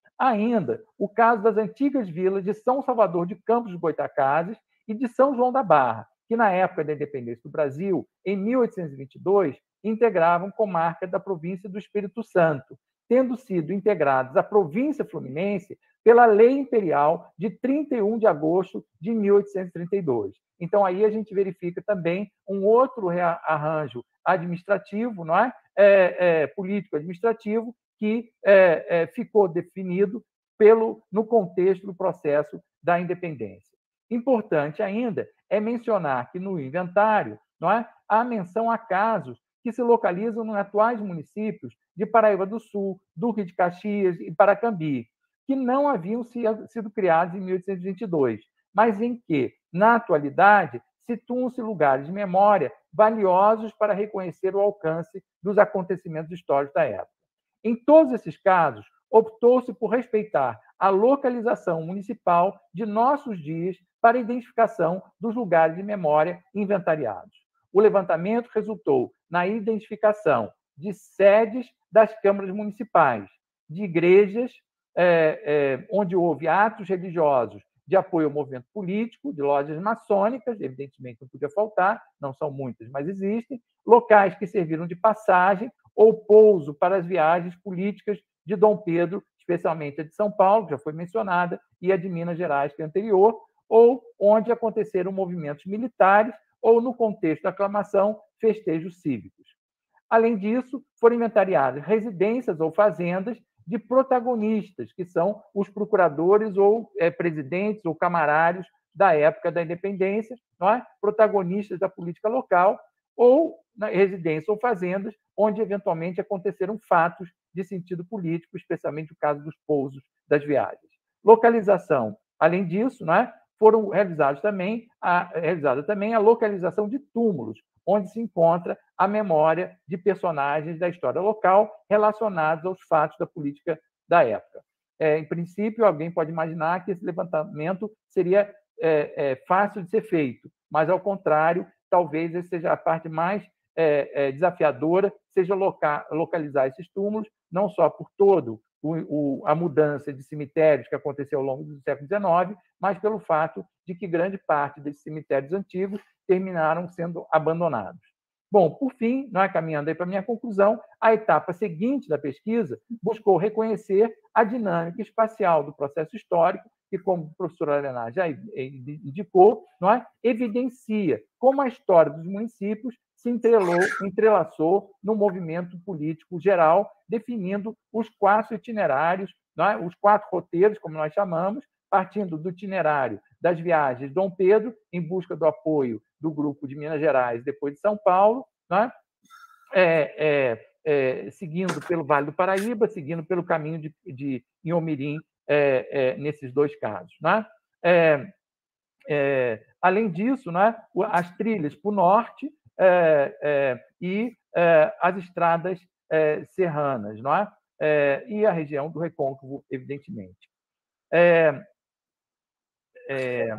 Ainda o caso das antigas vilas de São Salvador de Campos dos Goytacazes e de São João da Barra, que na época da independência do Brasil, em mil oitocentos e vinte e dois, integravam comarca da província do Espírito Santo, tendo sido integrados à província fluminense pela Lei Imperial de trinta e um de agosto de mil oitocentos e trinta e dois. Então, aí a gente verifica também um outro arranjo administrativo, não é? É, é, político-administrativo, que é, é, ficou definido pelo, no contexto do processo da independência. Importante ainda é mencionar que no inventário, não é, há menção a casos que se localizam nos atuais municípios de Paraíba do Sul, Duque de Caxias e Paracambi, que não haviam sido criados em mil oitocentos e vinte e dois, mas em que, na atualidade, situam-se lugares de memória valiosos para reconhecer o alcance dos acontecimentos históricos da época. Em todos esses casos, optou-se por respeitar a localização municipal de nossos dias para a identificação dos lugares de memória inventariados. O levantamento resultou na identificação de sedes das câmaras municipais, de igrejas é, é, onde houve atos religiosos de apoio ao movimento político, de lojas maçônicas, evidentemente não podia faltar, não são muitas, mas existem, locais que serviram de passagem ou pouso para as viagens políticas de Dom Pedro, especialmente a de São Paulo, que já foi mencionada, e a de Minas Gerais, que é anterior, ou onde aconteceram movimentos militares ou, no contexto da aclamação, festejos cívicos. Além disso, foram inventariadas residências ou fazendas de protagonistas, que são os procuradores ou é, presidentes ou camarários da época da independência, não é? Protagonistas da política local, ou na residências ou fazendas onde eventualmente aconteceram fatos de sentido político, especialmente o caso dos pousos das viagens. Localização, além disso, não é? foram realizados também a, realizada também a localização de túmulos, onde se encontra a memória de personagens da história local relacionados aos fatos da política da época. É, em princípio, alguém pode imaginar que esse levantamento seria é, é, fácil de ser feito, mas, ao contrário, talvez essa seja a parte mais é, é, desafiadora, seja loca localizar esses túmulos, não só por todo o, o, a mudança de cemitérios que aconteceu ao longo do século dezenove, mas pelo fato de que grande parte desses cemitérios antigos terminaram sendo abandonados. Bom, por fim, nós caminhando aí para a minha conclusão, a etapa seguinte da pesquisa buscou reconhecer a dinâmica espacial do processo histórico, que, como o professor Alenar já indicou, não é? Evidencia como a história dos municípios se entrelou, entrelaçou no movimento político geral, definindo os quatro itinerários, não é? Os quatro roteiros, como nós chamamos, partindo do itinerário das viagens de Dom Pedro, em busca do apoio do grupo de Minas Gerais, depois de São Paulo, né? é, é, é, seguindo pelo Vale do Paraíba, seguindo pelo caminho de, de Inhomirim, é, é, nesses dois casos. Né? É, é, além disso, né, as trilhas para o norte é, é, e é, as estradas é, serranas, não é? É, e a região do Recôncavo, evidentemente. É, é,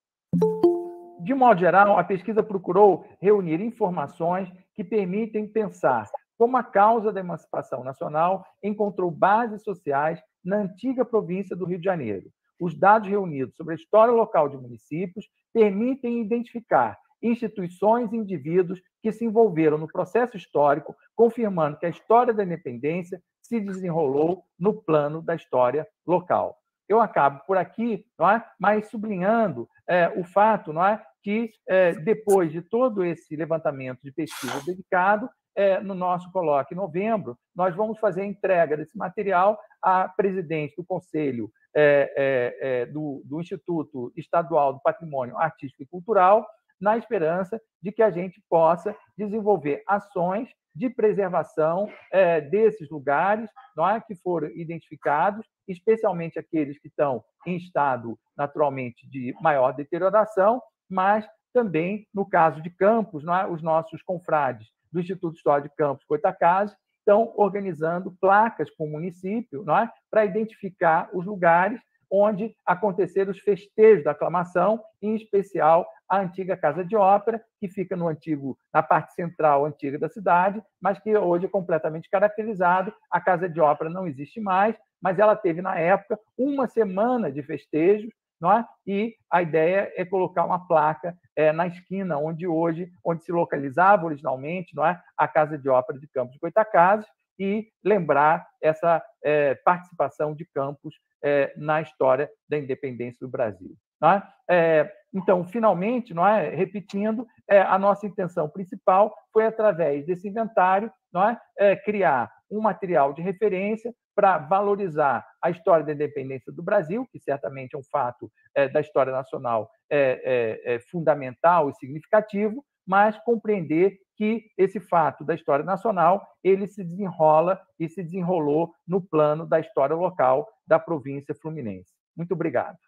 de modo geral, a pesquisa procurou reunir informações que permitem pensar como a causa da emancipação nacional encontrou bases sociais na antiga província do Rio de Janeiro. Os dados reunidos sobre a história local de municípios permitem identificar instituições e indivíduos que se envolveram no processo histórico, confirmando que a história da independência se desenrolou no plano da história local. Eu acabo por aqui, não é? Mas sublinhando é, o fato, não é, que é, depois de todo esse levantamento de pesquisa dedicado, é, no nosso colóquio em novembro, nós vamos fazer a entrega desse material à presidente do Conselho é, é, é, do, do Instituto Estadual do Patrimônio Artístico e Cultural, na esperança de que a gente possa desenvolver ações de preservação é, desses lugares, não é, que foram identificados, especialmente aqueles que estão em estado, naturalmente, de maior deterioração, mas também, no caso de Campos, não é, os nossos confrades do Instituto Histórico de Campos, Goytacazes, estão organizando placas com o município, não é, para identificar os lugares onde aconteceram os festejos da aclamação, em especial a antiga Casa de Ópera, que fica no antigo, na parte central antiga da cidade, mas que hoje é completamente caracterizado. A Casa de Ópera não existe mais, mas ela teve, na época, uma semana de festejos, não é? E a ideia é colocar uma placa é, na esquina onde hoje, onde se localizava originalmente, não é, a Casa de Ópera de Campos de Goytacazes, e lembrar essa é, participação de Campos é, na história da independência do Brasil. Não é? É, então, finalmente, não é, repetindo, é, a nossa intenção principal foi, através desse inventário, não é, é, criar um material de referência para valorizar a história da independência do Brasil, que certamente é um fato é, da história nacional é, é, é fundamental e significativo, mas compreender que esse fato da história nacional ele se desenrola e se desenrolou no plano da história local da província fluminense. Muito obrigado.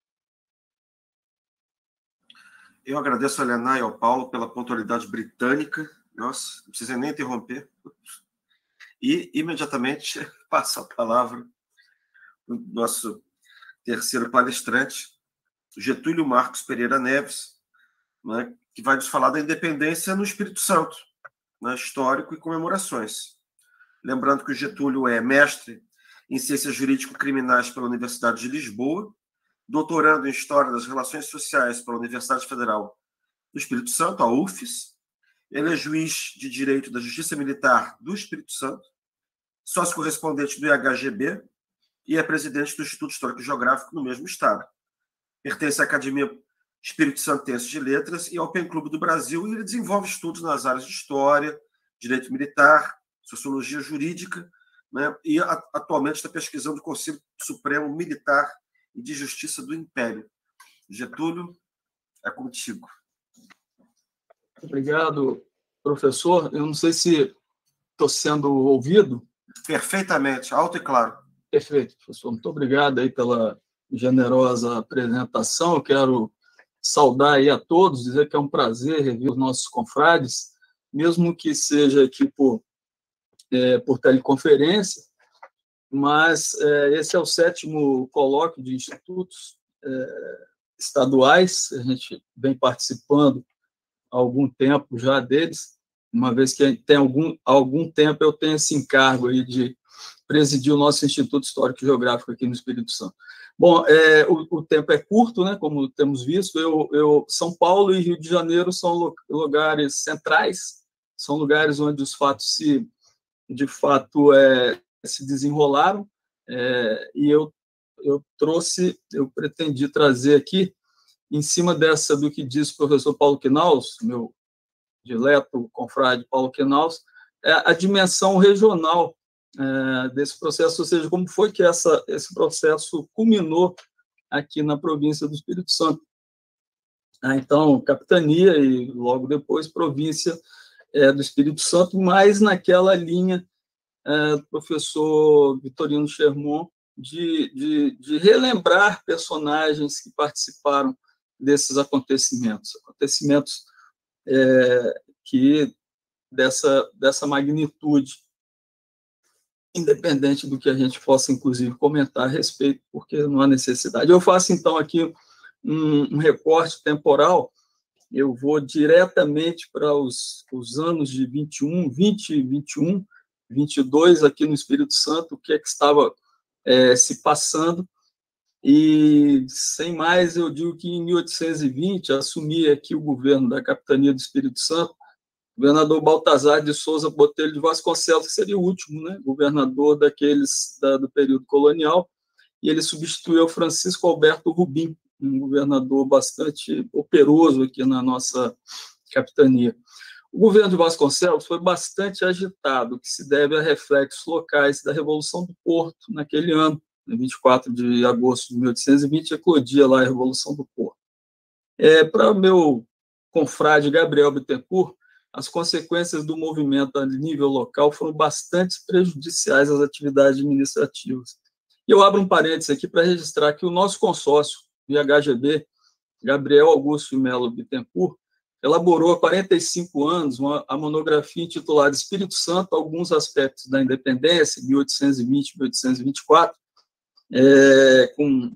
Eu agradeço a Helena e ao Paulo pela pontualidade britânica. Nossa, não precisa nem interromper. E, imediatamente, passo a palavra para o nosso terceiro palestrante, Getúlio Marcos Pereira Neves, né, que vai nos falar da independência no Espírito Santo, né, histórico e comemorações. Lembrando que o Getúlio é mestre em Ciências Jurídico-Criminais pela Universidade de Lisboa, doutorando em História das Relações Sociais pela Universidade Federal do Espírito Santo, a U F S. Ele é juiz de Direito da Justiça Militar do Espírito Santo, sócio-correspondente do I H G B e é presidente do Instituto Histórico e Geográfico no mesmo estado. Pertence à Academia Espírito Santense de Letras e ao Pen Clube do Brasil, e ele desenvolve estudos nas áreas de História, Direito Militar, Sociologia Jurídica, né, e a, atualmente está pesquisando o Conselho Supremo Militar e de Justiça do Império. Getúlio, é contigo. Obrigado, professor. Eu não sei se estou sendo ouvido. Perfeitamente, alto e claro. Perfeito, professor. Muito obrigado aí pela, generosa apresentação. Eu quero saudar aí a todos, dizer que é um prazer rever os nossos confrades, mesmo que seja aqui por, é, por teleconferência, mas é, esse é o sétimo colóquio de institutos é, estaduais, a gente vem participando há algum tempo já deles, uma vez que tem algum, algum tempo eu tenho esse encargo aí de presidir o nosso Instituto Histórico e Geográfico aqui no Espírito Santo. Bom, é, o, o tempo é curto, né, como temos visto. Eu, eu, São Paulo e Rio de Janeiro são lugares centrais, são lugares onde os fatos se, de fato é, se desenrolaram, é, e eu, eu trouxe, eu pretendi trazer aqui, em cima dessa do que disse o professor Paulo Quinaus, meu dileto confrade Paulo Quinaus, é a dimensão regional é, desse processo, ou seja, como foi que essa, esse processo culminou aqui na província do Espírito Santo. Ah, então, capitania e, logo depois, província é, do Espírito Santo, mas naquela linha é, do professor Vitorino Chermon de, de, de relembrar personagens que participaram desses acontecimentos, acontecimentos é, que dessa, dessa magnitude, independente do que a gente possa, inclusive, comentar a respeito, porque não há necessidade. Eu faço, então, aqui um, um recorte temporal, eu vou diretamente para os, os anos de vinte e um, vinte, vinte e um, vinte e dois, aqui no Espírito Santo, o que é que estava é, se passando. E, sem mais, eu digo que em mil oitocentos e vinte, assumi aqui o governo da capitania do Espírito Santo, o governador Baltazar de Souza Botelho de Vasconcelos, que seria o último, né, governador daqueles da, do período colonial, e ele substituiu Francisco Alberto Rubim, um governador bastante operoso aqui na nossa capitania. O governo de Vasconcelos foi bastante agitado, o que se deve a reflexos locais da Revolução do Porto, naquele ano, vinte e quatro de agosto de mil oitocentos e vinte, eclodia lá a Revolução do Porto. É, para o meu confrade Gabriel Bittencourt, as consequências do movimento a nível local foram bastante prejudiciais às atividades administrativas. E eu abro um parênteses aqui para registrar que o nosso consórcio, o I H G B, Gabriel Augusto de Melo Bittencourt, elaborou há quarenta e cinco anos uma, a monografia intitulada Espírito Santo, alguns aspectos da independência, mil oitocentos e vinte a mil oitocentos e vinte e quatro, É, com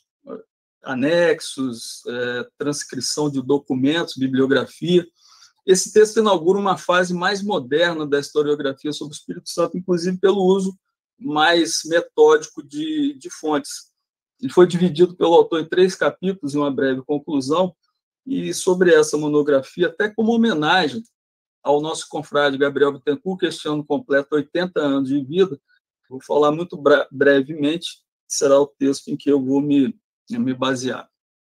anexos, é, transcrição de documentos, bibliografia. Esse texto inaugura uma fase mais moderna da historiografia sobre o Espírito Santo, inclusive pelo uso mais metódico de, de fontes. Ele foi dividido pelo autor em três capítulos e uma breve conclusão, e sobre essa monografia, até como homenagem ao nosso confrade Gabriel Bittencourt, que este ano completa oitenta anos de vida, vou falar muito brevemente, será o texto em que eu vou me, me basear.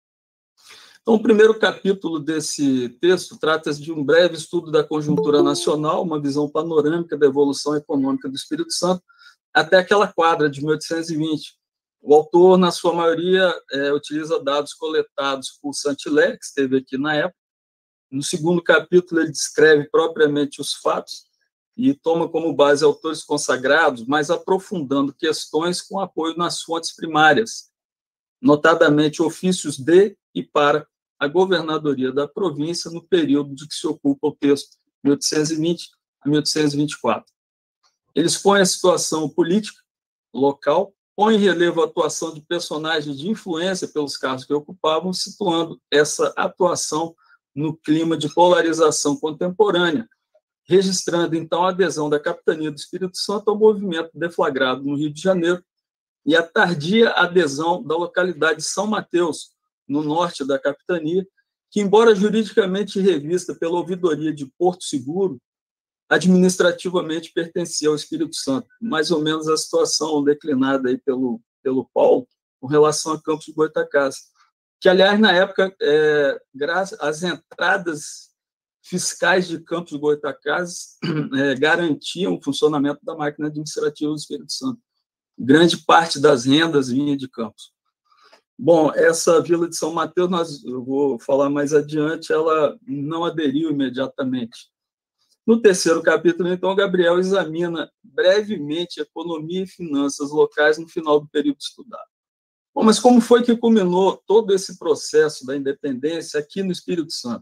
Então, o primeiro capítulo desse texto trata-se de um breve estudo da conjuntura nacional, uma visão panorâmica da evolução econômica do Espírito Santo, até aquela quadra de mil oitocentos e vinte. O autor, na sua maioria, é, utiliza dados coletados por Saint-Hilaire, que esteve aqui na época. No segundo capítulo, ele descreve propriamente os fatos e toma como base autores consagrados, mas aprofundando questões com apoio nas fontes primárias, notadamente ofícios de e para a governadoria da província no período de que se ocupa o texto, mil oitocentos e vinte a mil oitocentos e vinte e quatro. Ele expõe a situação política local, põe em relevo a atuação de personagens de influência pelos cargos que ocupavam, situando essa atuação no clima de polarização contemporânea, registrando, então, a adesão da capitania do Espírito Santo ao movimento deflagrado no Rio de Janeiro e a tardia adesão da localidade de São Mateus, no norte da capitania, que, embora juridicamente revista pela ouvidoria de Porto Seguro, administrativamente pertencia ao Espírito Santo. Mais ou menos a situação declinada aí pelo, pelo Paulo com relação a Campos do Goytacazes, que, aliás, na época, é, graças às entradas fiscais de Campos do Goytacazes, é, garantiam o funcionamento da máquina administrativa do Espírito Santo. Grande parte das rendas vinha de Campos. Bom, essa Vila de São Mateus, nós, eu vou falar mais adiante, ela não aderiu imediatamente. No terceiro capítulo, então, Gabriel examina brevemente economia e finanças locais no final do período estudado. Bom, mas como foi que culminou todo esse processo da independência aqui no Espírito Santo?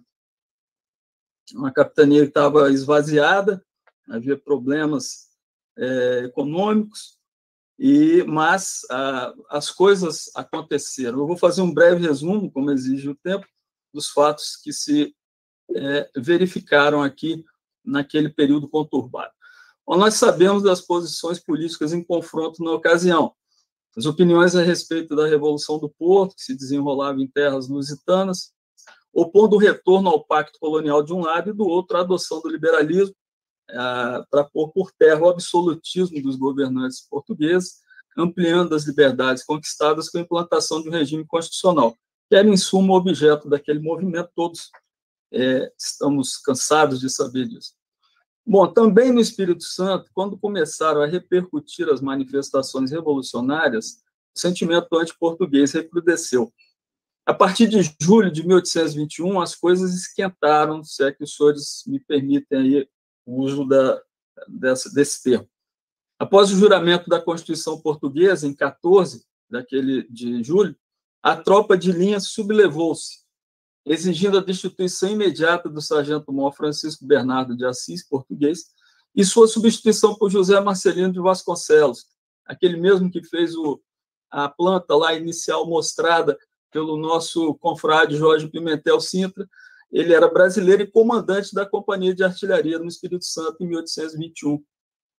Uma capitania que estava esvaziada, havia problemas é, econômicos, e, mas a, as coisas aconteceram. Eu vou fazer um breve resumo, como exige o tempo, dos fatos que se é, verificaram aqui naquele período conturbado. Bom, nós sabemos das posições políticas em confronto na ocasião. As opiniões a respeito da Revolução do Porto, que se desenrolava em terras lusitanas, opondo o retorno ao pacto colonial de um lado e do outro a adoção do liberalismo, ah, para pôr por terra o absolutismo dos governantes portugueses, ampliando as liberdades conquistadas com a implantação de um regime constitucional, que era, em suma, o objeto daquele movimento. Todos é, estamos cansados de saber disso. Bom, também no Espírito Santo, quando começaram a repercutir as manifestações revolucionárias, o sentimento anti-português recrudesceu. A partir de julho de mil oitocentos e vinte e um, as coisas esquentaram, se é que os senhores me permitem aí o uso da, dessa, desse termo. Após o juramento da Constituição Portuguesa, em quatorze daquele de julho, a tropa de linha sublevou-se, exigindo a destituição imediata do sargento-mor Francisco Bernardo de Assis, português, e sua substituição por José Marcelino de Vasconcelos, aquele mesmo que fez o, a planta lá inicial mostrada pelo nosso confrade Jorge Pimentel Sintra. Ele era brasileiro e comandante da Companhia de Artilharia no Espírito Santo em mil oitocentos e vinte e um.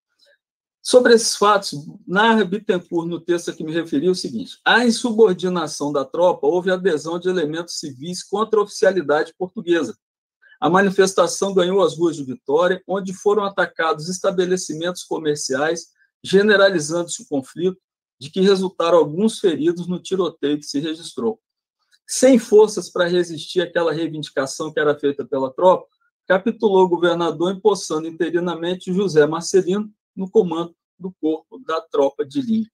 Sobre esses fatos, narra Bittencourt, no texto a que me referi, o seguinte: a insubordinação da tropa, houve adesão de elementos civis contra a oficialidade portuguesa. A manifestação ganhou as ruas de Vitória, onde foram atacados estabelecimentos comerciais, generalizando-se o conflito, de que resultaram alguns feridos no tiroteio que se registrou. Sem forças para resistir àquela reivindicação que era feita pela tropa, capitulou o governador, empossando interinamente José Marcelino no comando do corpo da tropa de linha.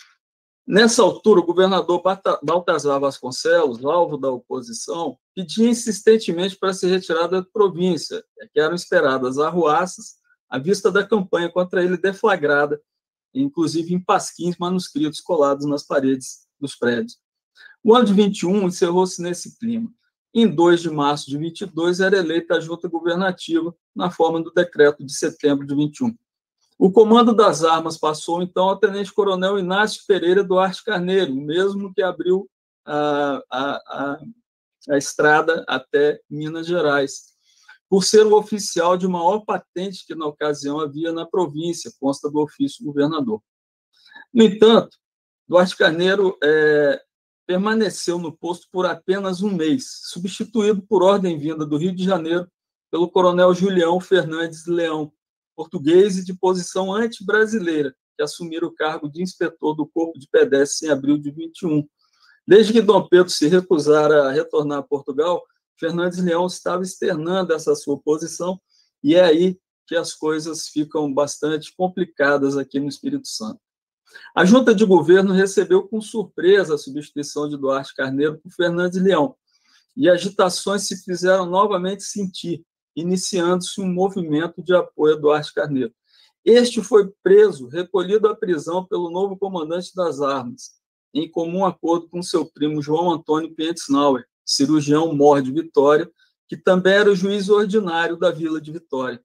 Nessa altura, o governador Baltazar Vasconcelos, alvo da oposição, pedia insistentemente para se retirar da província, que eram esperadas arruaças à vista da campanha contra ele deflagrada, inclusive em pasquins manuscritos colados nas paredes dos prédios. O ano de vinte e um encerrou-se nesse clima. Em dois de março de vinte e dois, era eleita a junta governativa, na forma do decreto de setembro de vinte e um. O comando das armas passou, então, ao tenente-coronel Inácio Pereira Duarte Carneiro, o mesmo que abriu a, a, a, a estrada até Minas Gerais, por ser o oficial de maior patente que, na ocasião, havia na província, consta do ofício governador. No entanto, Duarte Carneiro é, permaneceu no posto por apenas um mês, substituído por ordem vinda do Rio de Janeiro pelo coronel Julião Fernandes Leão, português e de posição anti-brasileira, que assumiram o cargo de inspetor do Corpo de Pedestres em abril de vinte e um. Desde que Dom Pedro se recusara a retornar a Portugal, Fernandes Leão estava externando essa sua posição, e é aí que as coisas ficam bastante complicadas aqui no Espírito Santo. A junta de governo recebeu com surpresa a substituição de Duarte Carneiro por Fernandes Leão, e agitações se fizeram novamente sentir, iniciando-se um movimento de apoio a Duarte Carneiro. Este foi preso, recolhido à prisão pelo novo comandante das armas, em comum acordo com seu primo João Antônio Pientsnauer, cirurgião-mor de Vitória, que também era o juiz ordinário da Vila de Vitória.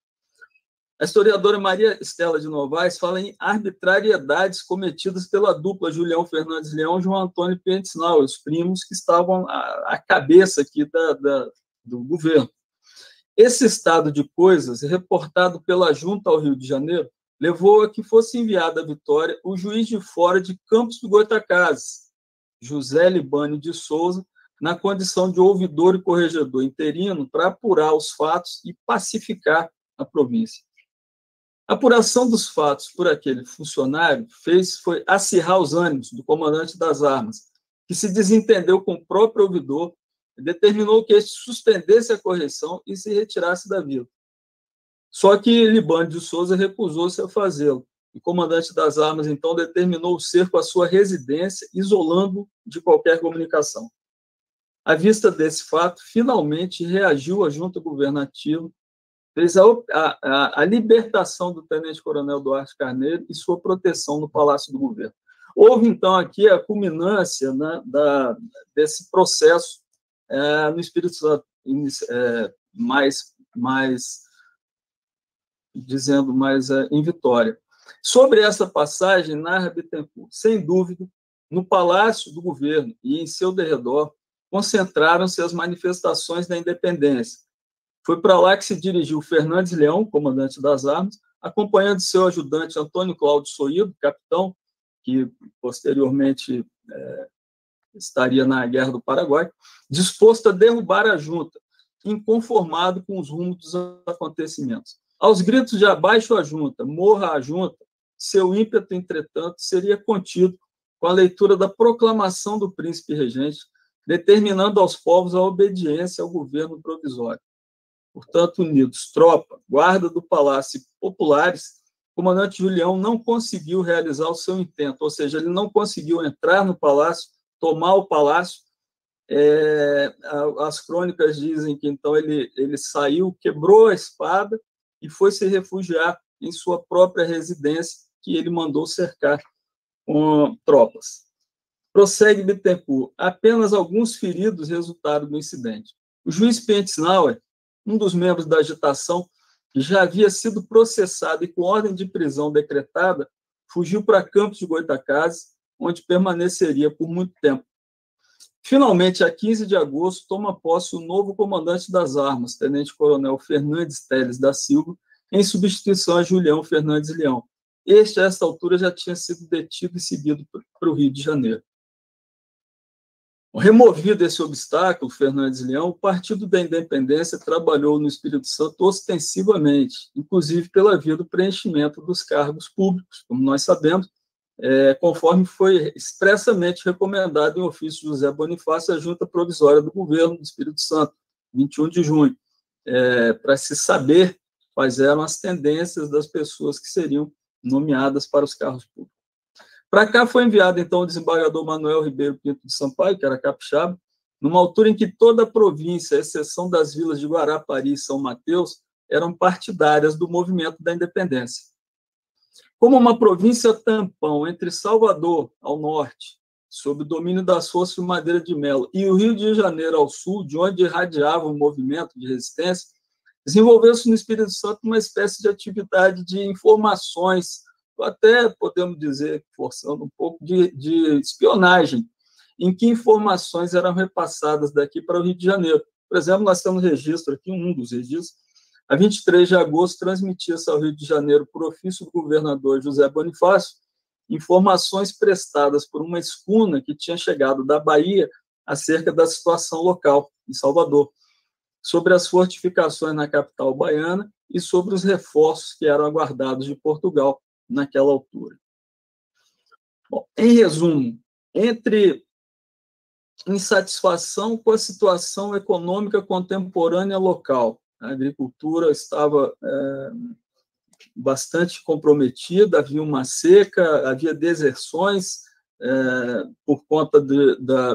A historiadora Maria Estela de Novaes fala em arbitrariedades cometidas pela dupla Julião Fernandes Leão e João Antônio Pientsnauer, os primos que estavam à, à cabeça aqui da, da, do governo. Esse estado de coisas, reportado pela Junta ao Rio de Janeiro, levou a que fosse enviado à Vitória o juiz de fora de Campos do Goytacazes, José Libânio de Souza, na condição de ouvidor e corregedor interino, para apurar os fatos e pacificar a província. A apuração dos fatos por aquele funcionário fez foi acirrar os ânimos do comandante das armas, que se desentendeu com o próprio ouvidor, determinou que este suspendesse a correção e se retirasse da vila. Só que Libânio de Souza recusou-se a fazê-lo. O comandante das armas, então, determinou o cerco à sua residência, isolando-o de qualquer comunicação. À vista desse fato, finalmente reagiu a junta governativa, fez a, a, a libertação do tenente-coronel Duarte Carneiro e sua proteção no Palácio do Governo. Houve, então, aqui a culminância, né, da, desse processo é, no Espírito Santo, é, mais, mais, dizendo mais é, em Vitória. Sobre essa passagem, narra Bittencourt, sem dúvida, no Palácio do Governo e em seu derredor, concentraram-se as manifestações da independência. Foi para lá que se dirigiu Fernandes Leão, comandante das armas, acompanhando seu ajudante Antônio Cláudio Soildo, capitão, que posteriormente é, estaria na Guerra do Paraguai, disposto a derrubar a junta, inconformado com os rumos dos acontecimentos. Aos gritos de abaixo a junta, morra a junta, seu ímpeto, entretanto, seria contido com a leitura da proclamação do príncipe regente, determinando aos povos a obediência ao governo provisório. Portanto, unidos, tropa, guarda do palácio e populares, o comandante Julião não conseguiu realizar o seu intento, ou seja, ele não conseguiu entrar no palácio, tomar o palácio. É, as crônicas dizem que, então, ele, ele saiu, quebrou a espada e foi se refugiar em sua própria residência, que ele mandou cercar com tropas. Prossegue Bittencourt. Apenas alguns feridos resultaram do incidente. O juiz Pentsnauer, um dos membros da agitação, que já havia sido processado e com ordem de prisão decretada, fugiu para Campos de Goytacazes, onde permaneceria por muito tempo. Finalmente, a quinze de agosto, toma posse o novo comandante das armas, tenente-coronel Fernandes Teles da Silva, em substituição a Julião Fernandes Leão. Este, a esta altura, já tinha sido detido e seguido para o Rio de Janeiro. Removido esse obstáculo, Fernandes Leão, o Partido da Independência trabalhou no Espírito Santo ostensivamente, inclusive pela via do preenchimento dos cargos públicos, como nós sabemos, é, conforme foi expressamente recomendado em ofício de José Bonifácio à Junta Provisória do Governo do Espírito Santo, vinte e um de junho, é, para se saber quais eram as tendências das pessoas que seriam nomeadas para os cargos públicos. Para cá foi enviado, então, o desembargador Manuel Ribeiro Pinto de Sampaio, que era capixaba, numa altura em que toda a província, à exceção das vilas de Guarapari e São Mateus, eram partidárias do movimento da independência. Como uma província tampão entre Salvador, ao norte, sob o domínio das forças de Madeira de Melo, e o Rio de Janeiro, ao sul, de onde irradiava o movimento de resistência, desenvolveu-se no Espírito Santo uma espécie de atividade de informações, até podemos dizer, forçando um pouco, de, de espionagem, em que informações eram repassadas daqui para o Rio de Janeiro. Por exemplo, nós temos registro aqui, um dos registros, a vinte e três de agosto, transmitia-se ao Rio de Janeiro, por ofício do governador José Bonifácio, informações prestadas por uma escuna que tinha chegado da Bahia acerca da situação local, em Salvador, sobre as fortificações na capital baiana e sobre os reforços que eram aguardados de Portugal naquela altura. Bom, em resumo, entre insatisfação com a situação econômica contemporânea local, a agricultura estava é, bastante comprometida, havia uma seca, havia deserções é, por conta de, da,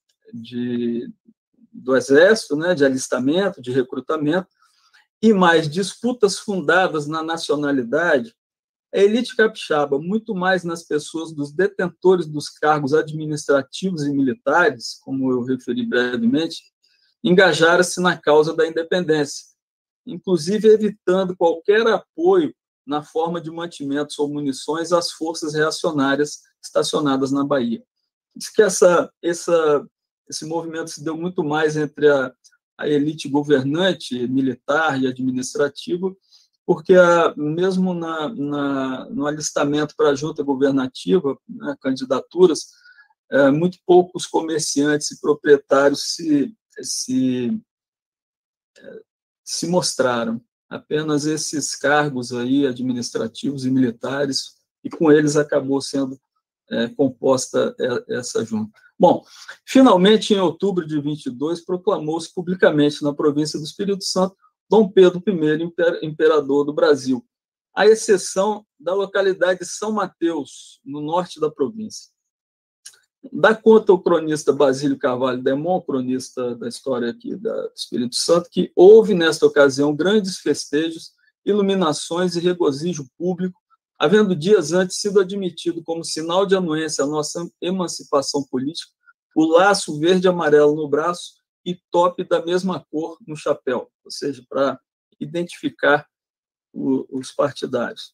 de, do exército, né, de alistamento, de recrutamento, e mais disputas fundadas na nacionalidade. A elite capixaba, muito mais nas pessoas dos detentores dos cargos administrativos e militares, como eu referi brevemente, engajara-se na causa da independência, inclusive evitando qualquer apoio na forma de mantimentos ou munições às forças reacionárias estacionadas na Bahia. Diz que essa, essa, esse movimento se deu muito mais entre a, a elite governante, militar e administrativa, porque a, mesmo na, na, no alistamento para a junta governativa, né, candidaturas, é, muito poucos comerciantes e proprietários se, se, é, se mostraram. Apenas esses cargos aí, administrativos e militares, e com eles acabou sendo é, composta essa junta. Bom, finalmente, em outubro de vinte e dois, proclamou-se publicamente na província do Espírito Santo Dom Pedro I, imperador do Brasil, à exceção da localidade de São Mateus, no norte da província. Dá conta o cronista Basílio Carvalho Demon, cronista da história aqui do Espírito Santo, que houve, nesta ocasião, grandes festejos, iluminações e regozijo público havendo dias antes sido admitido como sinal de anuência à nossa emancipação política o laço verde e amarelo no braço e top da mesma cor no chapéu, ou seja, para identificar o, os partidários.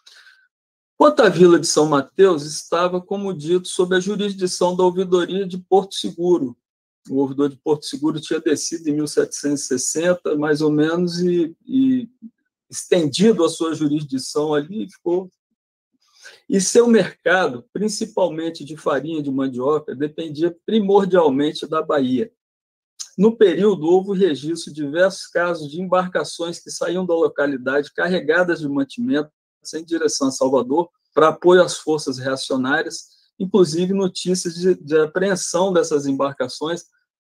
Quanto à Vila de São Mateus, estava, como dito, sob a jurisdição da ouvidoria de Porto Seguro. O ouvidor de Porto Seguro tinha descido em mil setecentos e sessenta, mais ou menos, e, e estendido a sua jurisdição ali, ficou. E seu mercado, principalmente de farinha de mandioca, dependia primordialmente da Bahia. No período, houve registro de diversos casos de embarcações que saíam da localidade carregadas de mantimentos em direção a Salvador para apoio às forças reacionárias, inclusive notícias de, de apreensão dessas embarcações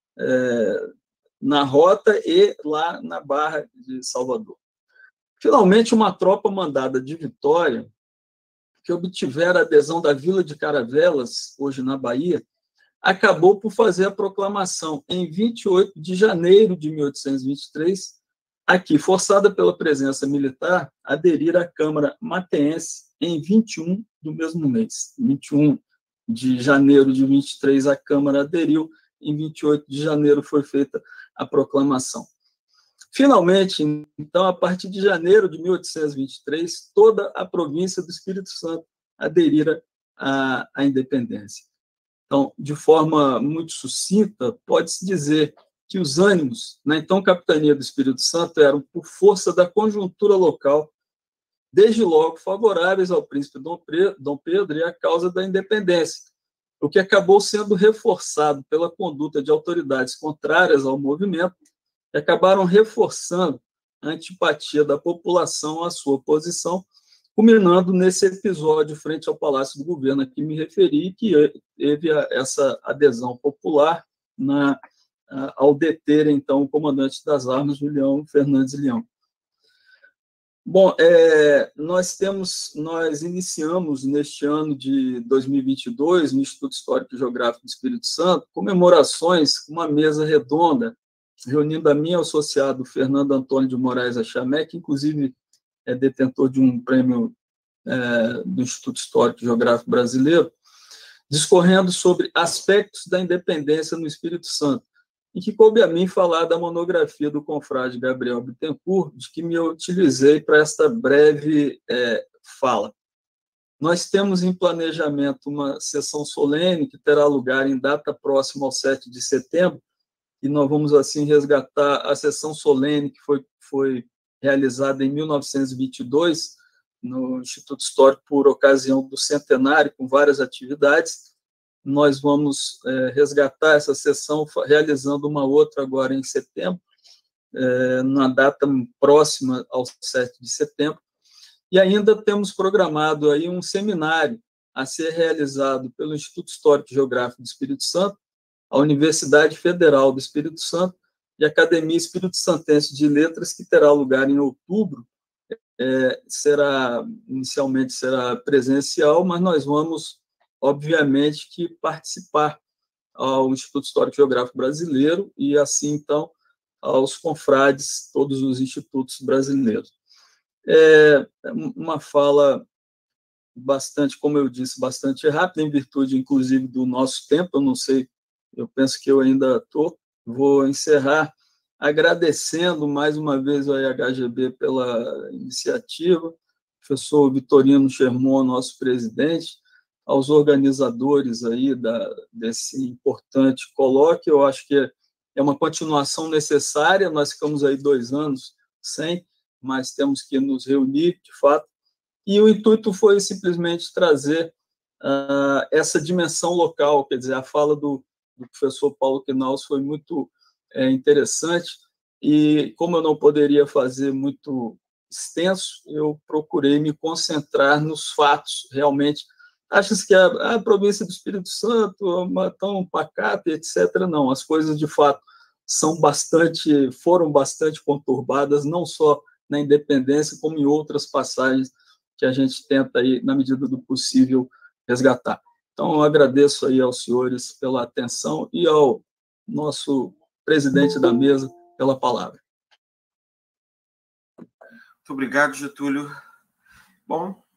é, na rota e lá na Barra de Salvador. Finalmente, uma tropa mandada de Vitória, que obtivera a adesão da Vila de Caravelas, hoje na Bahia, acabou por fazer a proclamação em vinte e oito de janeiro de mil oitocentos e vinte e três, aqui, forçada pela presença militar, aderir à Câmara Mateense em vinte e um do mesmo mês. vinte e um de janeiro de vinte e três, a Câmara aderiu, em vinte e oito de janeiro foi feita a proclamação. Finalmente, então, a partir de janeiro de mil oitocentos e vinte e três, toda a província do Espírito Santo aderira à, à independência. Então, de forma muito sucinta, pode-se dizer que os ânimos na então capitania do Espírito Santo eram, por força da conjuntura local, desde logo favoráveis ao príncipe Dom Pedro e à causa da independência, o que acabou sendo reforçado pela conduta de autoridades contrárias ao movimento, que acabaram reforçando a antipatia da população à sua posição, culminando nesse episódio frente ao Palácio do Governo a que me referi, que teve essa adesão popular na, ao deter, então, o comandante das armas, Julião Fernandes Leão. Bom, é, nós temos, nós iniciamos neste ano de dois mil e vinte e dois, no Instituto Histórico e Geográfico do Espírito Santo, comemorações com uma mesa redonda, reunindo a mim associado Fernando Antônio de Moraes Achamé, que inclusive é detentor de um prêmio é, do Instituto Histórico e Geográfico Brasileiro, discorrendo sobre aspectos da independência no Espírito Santo, e que coube a mim falar da monografia do confrade Gabriel Bittencourt, de que me utilizei para esta breve é, fala. Nós temos em planejamento uma sessão solene que terá lugar em data próxima ao sete de setembro, e nós vamos, assim, resgatar a sessão solene que foi, foi realizada em mil novecentos e vinte e dois, no Instituto Histórico, por ocasião do centenário, com várias atividades. Nós vamos é, resgatar essa sessão, realizando uma outra agora em setembro, é, na data próxima ao sete de setembro. E ainda temos programado aí um seminário a ser realizado pelo Instituto Histórico e Geográfico do Espírito Santo, a Universidade Federal do Espírito Santo e a Academia Espírito Santense de Letras, que terá lugar em outubro. É, será, inicialmente será presencial, mas nós vamos, obviamente, que participar ao Instituto Histórico e Geográfico Brasileiro e, assim, então, aos confrades, todos os institutos brasileiros. É uma fala bastante, como eu disse, bastante rápida, em virtude, inclusive, do nosso tempo. Eu não sei, eu penso que eu ainda estou. Vou encerrar agradecendo mais uma vez ao I H G B pela iniciativa, professor Vitorino Sherman, nosso presidente, aos organizadores aí da, desse importante colóquio. Eu acho que é uma continuação necessária, nós ficamos aí dois anos sem, mas temos que nos reunir, de fato, e o intuito foi simplesmente trazer uh, essa dimensão local, quer dizer, a fala do, do professor Paulo Quinaus foi muito é, interessante, e como eu não poderia fazer muito extenso, eu procurei me concentrar nos fatos, realmente. Achas que a, a província do Espírito Santo é uma tão pacata, etcétera? Não, as coisas, de fato, são bastante, foram bastante conturbadas, não só na independência, como em outras passagens que a gente tenta, aí, na medida do possível, resgatar. Então, eu agradeço aí aos senhores pela atenção e ao nosso presidente da mesa pela palavra. Muito obrigado, Getúlio. Bom,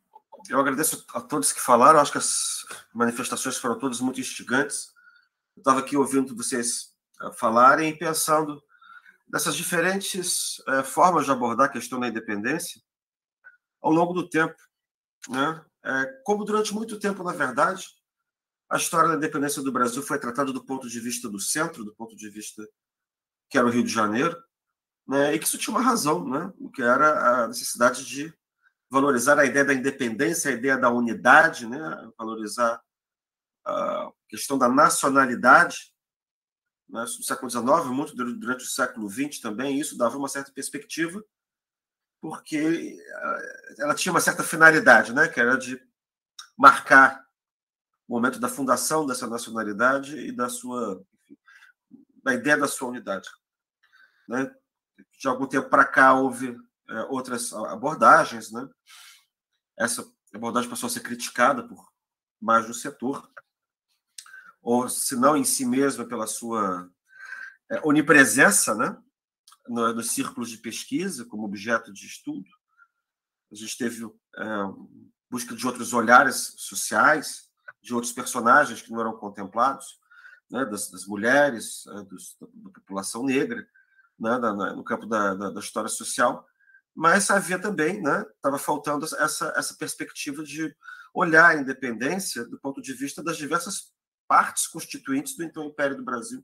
eu agradeço a todos que falaram, acho que as manifestações foram todas muito instigantes. Eu estava aqui ouvindo vocês falarem e pensando nessas diferentes é, formas de abordar a questão da independência ao longo do tempo, né? É, como durante muito tempo, na verdade, a história da independência do Brasil foi tratada do ponto de vista do centro, do ponto de vista que era o Rio de Janeiro, né? E que isso tinha uma razão, né? O que era a necessidade de valorizar a ideia da independência, a ideia da unidade, né? Valorizar a questão da nacionalidade, né? No século dezenove, muito durante o século vinte também, isso dava uma certa perspectiva, porque ela tinha uma certa finalidade, né? Que era de marcar o momento da fundação dessa nacionalidade e da sua, enfim, da ideia da sua unidade, né? De algum tempo para cá houve é, outras abordagens, né? Essa abordagem passou a ser criticada por mais do setor, ou se não em si mesma pela sua é, onipresença, né? No, nos círculos de pesquisa como objeto de estudo. A gente teve é, busca de outros olhares sociais, de outros personagens que não eram contemplados, né, das, das mulheres, é, dos, da população negra, né, da, na, no campo da, da, da história social, mas havia também, né, estava faltando essa, essa perspectiva de olhar a independência do ponto de vista das diversas partes constituintes do então Império do Brasil.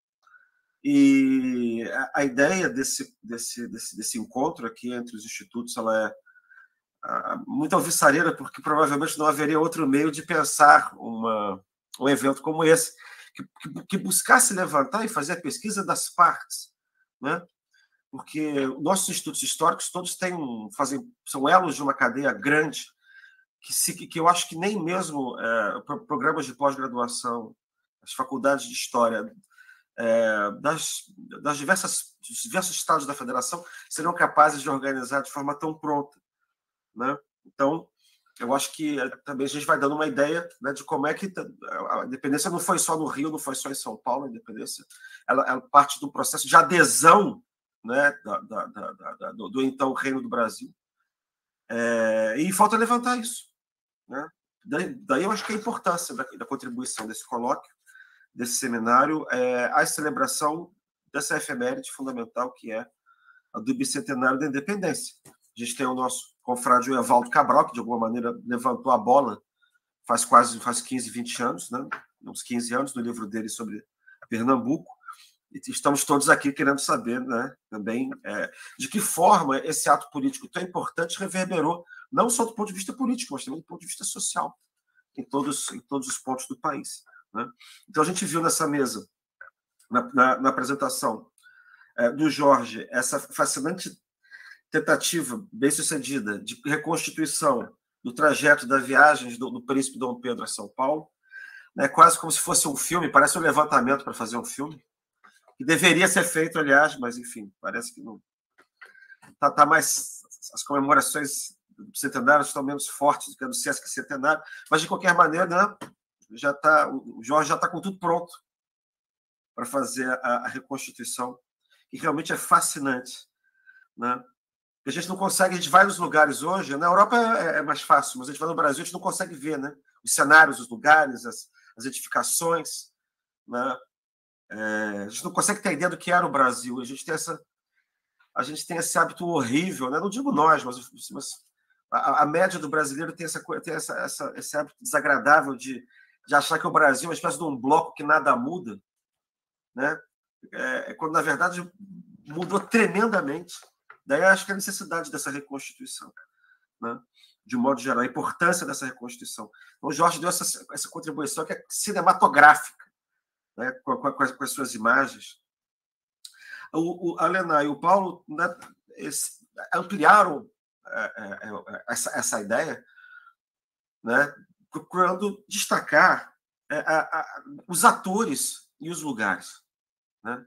E a, a ideia desse, desse, desse, desse encontro aqui entre os institutos ela é muito alvissareira, porque provavelmente não haveria outro meio de pensar uma, um evento como esse, que, que, que buscasse levantar e fazer a pesquisa das partes, né? Porque nossos institutos históricos todos têm um, fazem, são elos de uma cadeia grande, que, se, que eu acho que nem mesmo é, programas de pós-graduação, as faculdades de história é, das, das diversas, dos diversos estados da federação serão capazes de organizar de forma tão pronta, né? Então, eu acho que também a gente vai dando uma ideia, né, de como é que a independência não foi só no Rio, não foi só em São Paulo, a independência ela, ela parte de um processo de adesão, né, da, da, da, da, do, do então Reino do Brasil. É, e falta levantar isso, né? Daí, daí eu acho que a importância da, da contribuição desse colóquio, desse seminário, é a celebração dessa efeméride fundamental que é a do bicentenário da independência. A gente tem o nosso confrade Evaldo Cabral, que de alguma maneira levantou a bola faz quase faz quinze, vinte anos, né? Uns quinze anos, no livro dele sobre Pernambuco. E estamos todos aqui querendo saber, né, também é, de que forma esse ato político tão importante reverberou, não só do ponto de vista político, mas também do ponto de vista social, em todos, em todos os pontos do país, né? Então a gente viu nessa mesa, na, na, na apresentação é, do Jorge, essa fascinante tentativa bem-sucedida de reconstituição do trajeto da viagem do, do príncipe Dom Pedro a São Paulo, né, quase como se fosse um filme, parece um levantamento para fazer um filme, que deveria ser feito, aliás, mas, enfim, parece que não... Está tá mais... As comemorações do centenário estão menos fortes do que a do Sesc Centenário, mas, de qualquer maneira, né, já tá, o Jorge já está com tudo pronto para fazer a, a reconstituição, que realmente é fascinante, né? A gente não consegue, a gente vai nos lugares hoje, na Europa é, é mais fácil, mas a gente vai no Brasil, a gente não consegue ver, né? Os cenários, os lugares, as, as edificações, né? É, a gente não consegue ter ideia do que era o Brasil. A gente tem essa, a gente tem esse hábito horrível, né? Não digo nós, mas, mas a, a média do brasileiro tem, essa, tem essa, essa, esse hábito desagradável de, de achar que o Brasil é uma espécie de um bloco que nada muda, né? É, quando, na verdade, mudou tremendamente. Daí acho que a necessidade dessa reconstituição, né? De um modo geral, a importância dessa reconstituição. Então, o Jorge deu essa, essa contribuição que é cinematográfica, né? com, com, com as suas imagens. O, o, a Lena e o Paulo, né, esse, ampliaram é, é, essa, essa ideia, né, procurando destacar é, a, a, os atores e os lugares, né?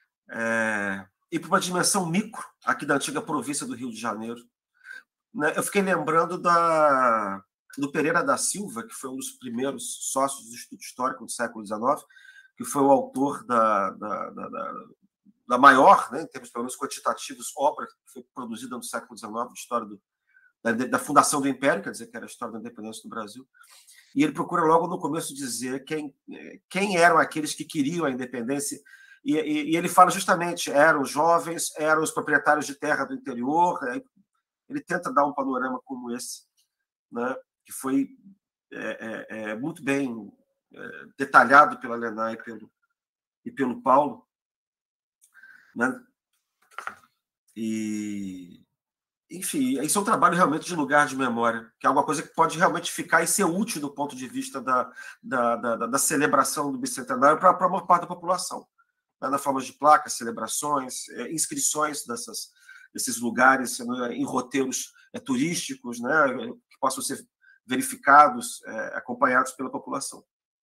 É, e para uma dimensão micro, aqui da antiga província do Rio de Janeiro. Eu fiquei lembrando da, do Pereira da Silva, que foi um dos primeiros sócios do Instituto Histórico do século dezenove, que foi o autor da, da, da, da, da maior, né, em termos pelo menos quantitativos, obra que foi produzida no século dezenove, de história do, da, da fundação do Império, quer dizer, que era a história da independência do Brasil. E ele procura logo no começo dizer quem, quem eram aqueles que queriam a independência. E, e, e ele fala justamente, eram os jovens, eram os proprietários de terra do interior. Ele tenta dar um panorama como esse, né, que foi é, é, é, muito bem é, detalhado pela Lenar e pelo, e pelo Paulo. Né? E, enfim, isso é um trabalho realmente de lugar de memória, que é alguma coisa que pode realmente ficar e ser útil do ponto de vista da, da, da, da celebração do bicentenário para a maior parte da população, né? Na forma de placas, celebrações, é, inscrições dessas, desses lugares, né, em roteiros é, turísticos, né, que possam ser verificados, é, acompanhados pela população.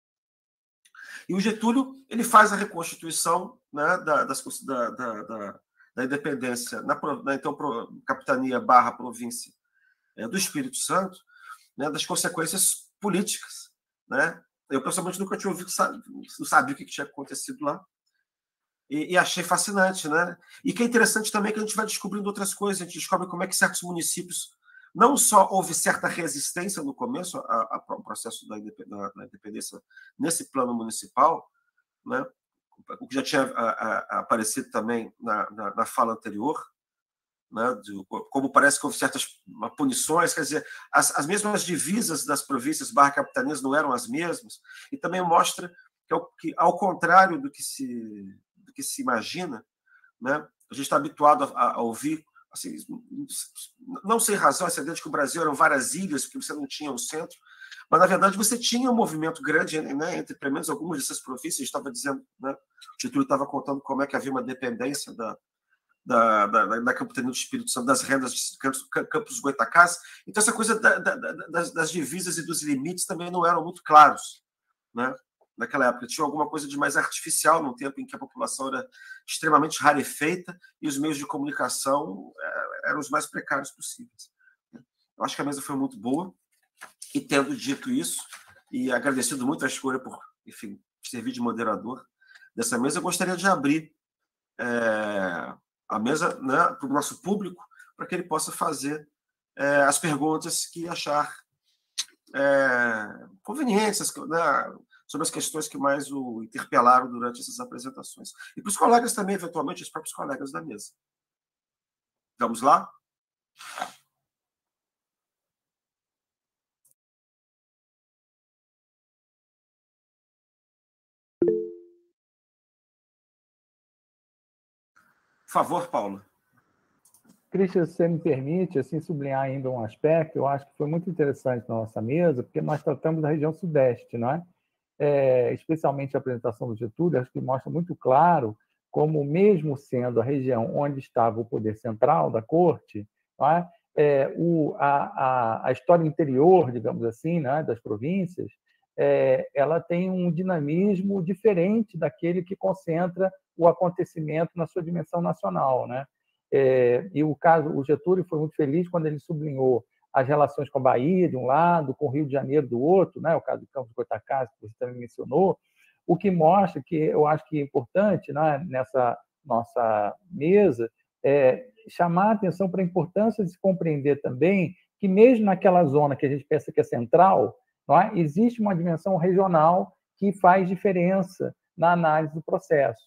E o Getúlio ele faz a reconstituição, né, da, das, da, da, da, da independência na, na então pro, capitania barra província é, do Espírito Santo, né, das consequências políticas, né? Eu pessoalmente nunca tinha ouvido, sabe, não sabia o que tinha acontecido lá. E, e achei fascinante, né? E que é interessante também que a gente vai descobrindo outras coisas, a gente descobre como é que certos municípios, não só houve certa resistência no começo ao processo da independência nesse plano municipal, né? O que já tinha a, a, aparecido também na, na, na fala anterior, né? De, como parece que houve certas punições, quer dizer, as, as mesmas divisas das províncias barra capitanias não eram as mesmas, e também mostra que, ao, que, ao contrário do que se que se imagina, né? A gente está habituado a, a ouvir, assim, não sem razão, essa ideia de que o Brasil eram várias ilhas, porque você não tinha um centro, mas, na verdade, você tinha um movimento grande, né, entre, pelo menos, algumas dessas províncias. Estava dizendo, né, o Getúlio estava contando como é que havia uma dependência da, da, da, da capitania do Espírito Santo, das rendas de Campos, Campos Goytacazes. Então, essa coisa da, da, das, das divisas e dos limites também não eram muito claros, né? Naquela época tinha alguma coisa de mais artificial, num tempo em que a população era extremamente rarefeita e os meios de comunicação eram os mais precários possíveis. Eu acho que a mesa foi muito boa, e tendo dito isso, e agradecido muito a escolha por, enfim, servir de moderador dessa mesa, eu gostaria de abrir é, a mesa, né, para o nosso público, para que ele possa fazer é, as perguntas que achar é, convenientes, né, sobre as questões que mais o interpelaram durante essas apresentações. E para os colegas também, eventualmente, os próprios colegas da mesa. Vamos lá? Por favor, Paulo. Christian, se você me permite, assim, sublinhar ainda um aspecto, eu acho que foi muito interessante na nossa mesa, porque nós tratamos da região sudeste, não é? É, especialmente a apresentação do Getúlio, acho que mostra muito claro como, mesmo sendo a região onde estava o poder central da corte, não é? É, o, a, a, a história interior, digamos assim, né, das províncias, é, ela tem um dinamismo diferente daquele que concentra o acontecimento na sua dimensão nacional, né? É, e o caso, o Getúlio foi muito feliz quando ele sublinhou as relações com a Bahia, de um lado, com o Rio de Janeiro, do outro, né? O caso do Campos Goytacazes, que você também mencionou, o que mostra que eu acho que é importante, né, nessa nossa mesa é chamar a atenção para a importância de se compreender também que, mesmo naquela zona que a gente pensa que é central, não é? Existe uma dimensão regional que faz diferença na análise do processo.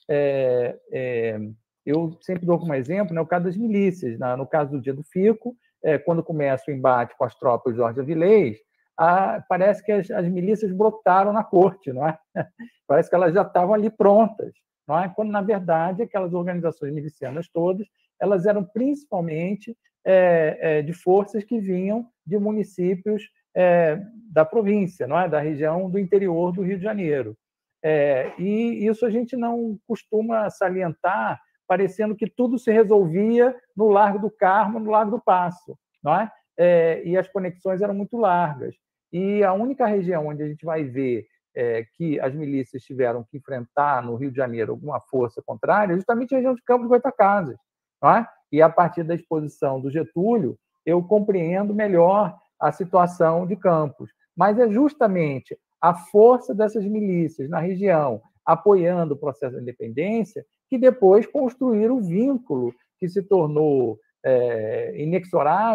É, é, eu sempre dou como exemplo, né, o caso das milícias. Né? No caso do Dia do Fico, é, quando começa o embate com as tropas de Jorge Avilés, a, parece que as, as milícias brotaram na corte, não é? Parece que elas já estavam ali prontas, não é? Quando, na verdade, aquelas organizações milicianas todas, elas eram principalmente é, é, de forças que vinham de municípios é, da província, não é? Da região do interior do Rio de Janeiro. É, e isso a gente não costuma salientar, parecendo que tudo se resolvia no Largo do Carmo, no Largo do Paço, não é? É, e as conexões eram muito largas. E a única região onde a gente vai ver é, que as milícias tiveram que enfrentar no Rio de Janeiro alguma força contrária é justamente a região de Campos Goytacazes, não é? E a partir da exposição do Getúlio, eu compreendo melhor a situação de Campos. Mas é justamente a força dessas milícias na região, apoiando o processo da independência, que depois construíram o vínculo que se tornou é, inexorável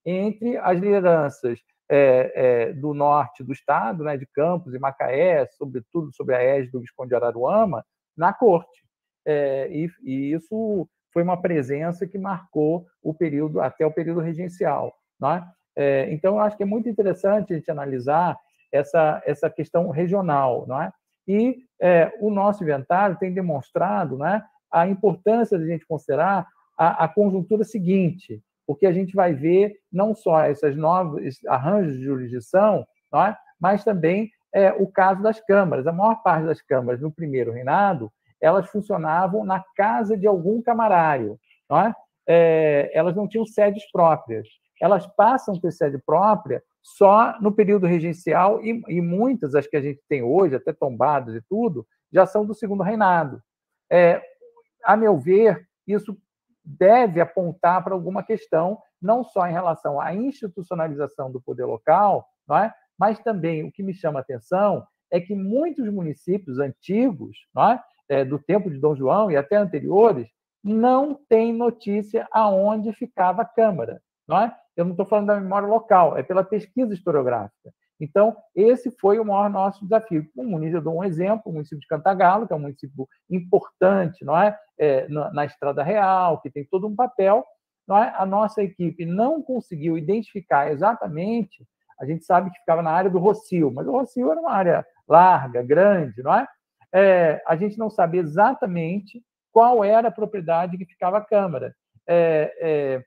entre as lideranças é, é, do norte do estado, né, de Campos e Macaé, sobretudo sobre a égide do Visconde de Araruama, na corte. É, e, e isso foi uma presença que marcou o período até o período regencial, né? É, então, eu acho que é muito interessante a gente analisar essa, essa questão regional, não é? E é, o nosso inventário tem demonstrado, né, a importância de a gente considerar a, a conjuntura seguinte, porque a gente vai ver não só esses novos arranjos de jurisdição, não é? Mas também é, o caso das câmaras. A maior parte das câmaras no primeiro reinado, elas funcionavam na casa de algum camarário, não é? É, elas não tinham sedes próprias. Elas passam a ter sede própria só no período regencial e, e muitas, as que a gente tem hoje, até tombadas e tudo, já são do segundo reinado. É, a meu ver, isso deve apontar para alguma questão, não só em relação à institucionalização do poder local, não é? Mas também o que me chama a atenção é que muitos municípios antigos, não é? É, do tempo de Dom João e até anteriores, não têm notícia aonde ficava a Câmara. Não é? Eu não estou falando da memória local, é pela pesquisa historiográfica. Então, esse foi o maior nosso desafio. Um município, eu dou um exemplo, o município de Cantagalo, que é um município importante, não é? É, na, na Estrada Real, que tem todo um papel, não é? A nossa equipe não conseguiu identificar exatamente, a gente sabe que ficava na área do Rocio, mas o Rocio era uma área larga, grande, não é? É, a gente não sabe exatamente qual era a propriedade que ficava a Câmara. É, é,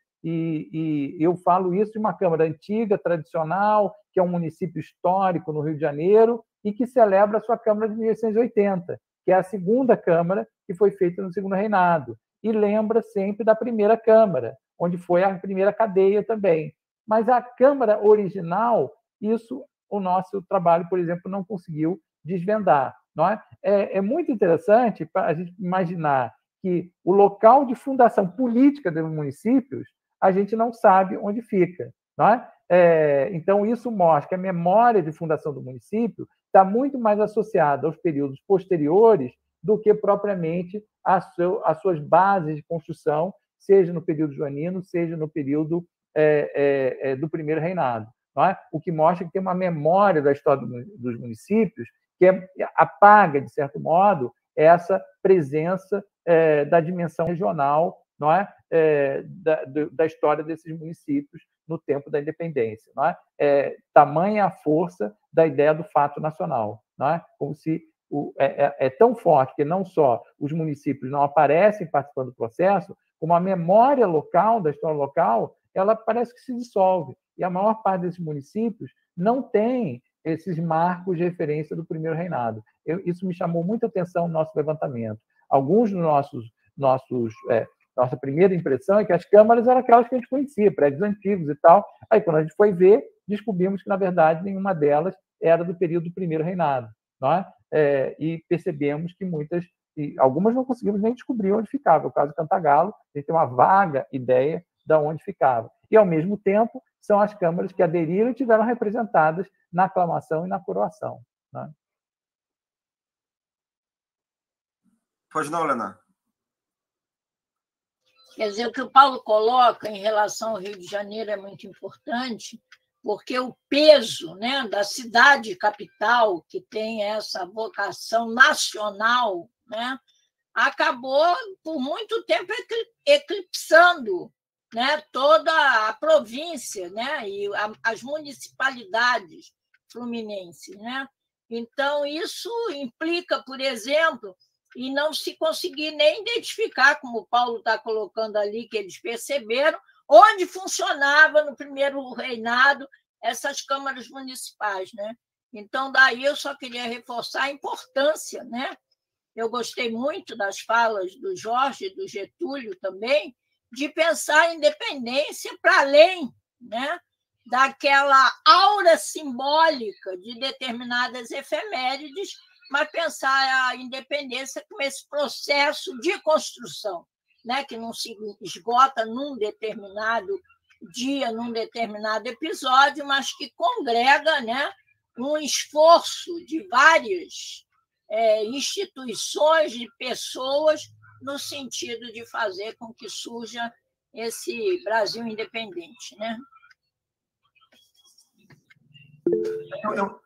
e, e eu falo isso de uma Câmara antiga, tradicional, que é um município histórico no Rio de Janeiro e que celebra a sua Câmara de mil oitocentos e oitenta, que é a segunda Câmara que foi feita no segundo reinado. E lembra sempre da primeira Câmara, onde foi a primeira cadeia também. Mas a Câmara original, isso o nosso trabalho, por exemplo, não conseguiu desvendar. Não é? É, é muito interessante para a gente imaginar que o local de fundação política dos municípios a gente não sabe onde fica. Não é? É, então, isso mostra que a memória de fundação do município está muito mais associada aos períodos posteriores do que propriamente às seu, suas bases de construção, seja no período joanino, seja no período é, é, é, do primeiro reinado. Não é? O que mostra que tem uma memória da história dos municípios que é, apaga, de certo modo, essa presença é, da dimensão regional, não é? É, da, da história desses municípios no tempo da independência. Não é? É, tamanha a força da ideia do fato nacional. Não é? Como se o, é, é, é tão forte que não só os municípios não aparecem participando do processo, como a memória local, da história local, ela parece que se dissolve. E a maior parte desses municípios não tem esses marcos de referência do primeiro reinado. Eu, isso me chamou muita atenção no nosso levantamento. Alguns dos nossos, nossos é, nossa primeira impressão é que as câmaras eram aquelas que a gente conhecia, prédios antigos e tal. Aí, quando a gente foi ver, descobrimos que, na verdade, nenhuma delas era do período do primeiro reinado. Não é? É, e percebemos que muitas, e algumas não conseguimos nem descobrir onde ficava. O caso do Cantagalo, a gente tem uma vaga ideia de onde ficava. E, ao mesmo tempo, são as câmaras que aderiram e tiveram representadas na aclamação e na coroação. Né? Pode não, Helena. Quer dizer, o que o Paulo coloca em relação ao Rio de Janeiro é muito importante, porque o peso, né, da cidade capital, que tem essa vocação nacional, né, acabou, por muito tempo, eclipsando, né, toda a província, né, e a, as municipalidades fluminenses. Né? Então, isso implica, por exemplo, em não se conseguir nem identificar, como o Paulo está colocando ali, que eles perceberam, onde funcionava no primeiro reinado essas câmaras municipais. Né? Então, daí eu só queria reforçar a importância. Né? Eu gostei muito das falas do Jorge e do Getúlio também, de pensar a independência para além, né, daquela aura simbólica de determinadas efemérides, mas pensar a independência como esse processo de construção, né, que não se esgota num determinado dia, num determinado episódio, mas que congrega, né, um esforço de várias é, instituições, de pessoas, no sentido de fazer com que surja esse Brasil independente. Né? Eu, eu,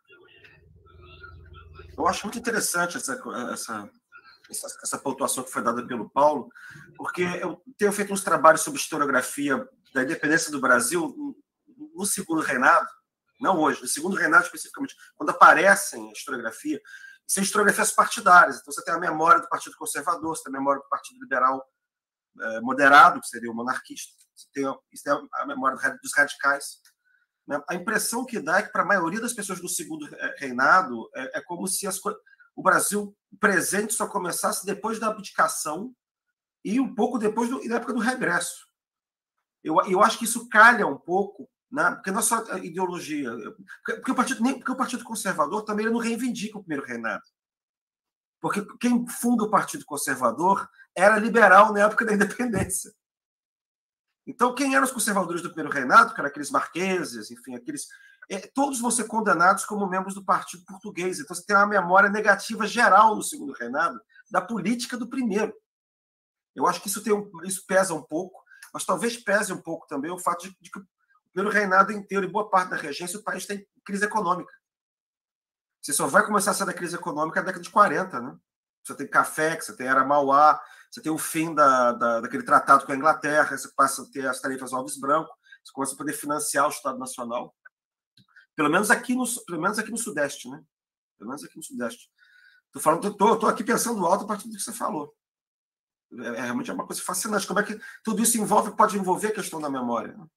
eu acho muito interessante essa, essa, essa, essa pontuação que foi dada pelo Paulo, porque eu tenho feito uns trabalhos sobre historiografia da independência do Brasil no segundo reinado, não hoje, no segundo reinado especificamente, quando aparecem a historiografia, são historiografias partidárias. Então, você tem a memória do Partido Conservador, você tem a memória do Partido Liberal eh, Moderado, que seria o monarquista, você tem, você tem a memória dos radicais. Né? A impressão que dá é que, para a maioria das pessoas do segundo reinado, é, é como se as, o Brasil presente só começasse depois da abdicação e um pouco depois do, da época do regresso. Eu, eu acho que isso calha um pouco, né? Porque não é só ideologia. Porque o, partido, nem, porque o Partido Conservador também não reivindica o primeiro reinado. Porque quem funda o Partido Conservador era liberal na época da independência. Então, quem eram os conservadores do primeiro reinado, que eram aqueles marqueses, enfim, aqueles... todos vão ser condenados como membros do Partido Português. Então, você tem uma memória negativa geral no segundo reinado da política do primeiro. Eu acho que isso, tem um, isso pesa um pouco, mas talvez pese um pouco também o fato de, de que o primeiro reinado inteiro e boa parte da regência, o país tem crise econômica. Você só vai começar a sair da crise econômica na década de quarenta, né? Você tem Café, você tem Era Mauá, você tem o fim da, da, daquele tratado com a Inglaterra, você passa a ter as tarifas Alves Branco, você começa a poder financiar o Estado Nacional. Pelo menos aqui no, pelo menos aqui no Sudeste, né? Pelo menos aqui no Sudeste. Tô falando, tô, tô aqui pensando alto a partir do que você falou. É, é realmente é uma coisa fascinante. Como é que tudo isso envolve, pode envolver a questão da memória? O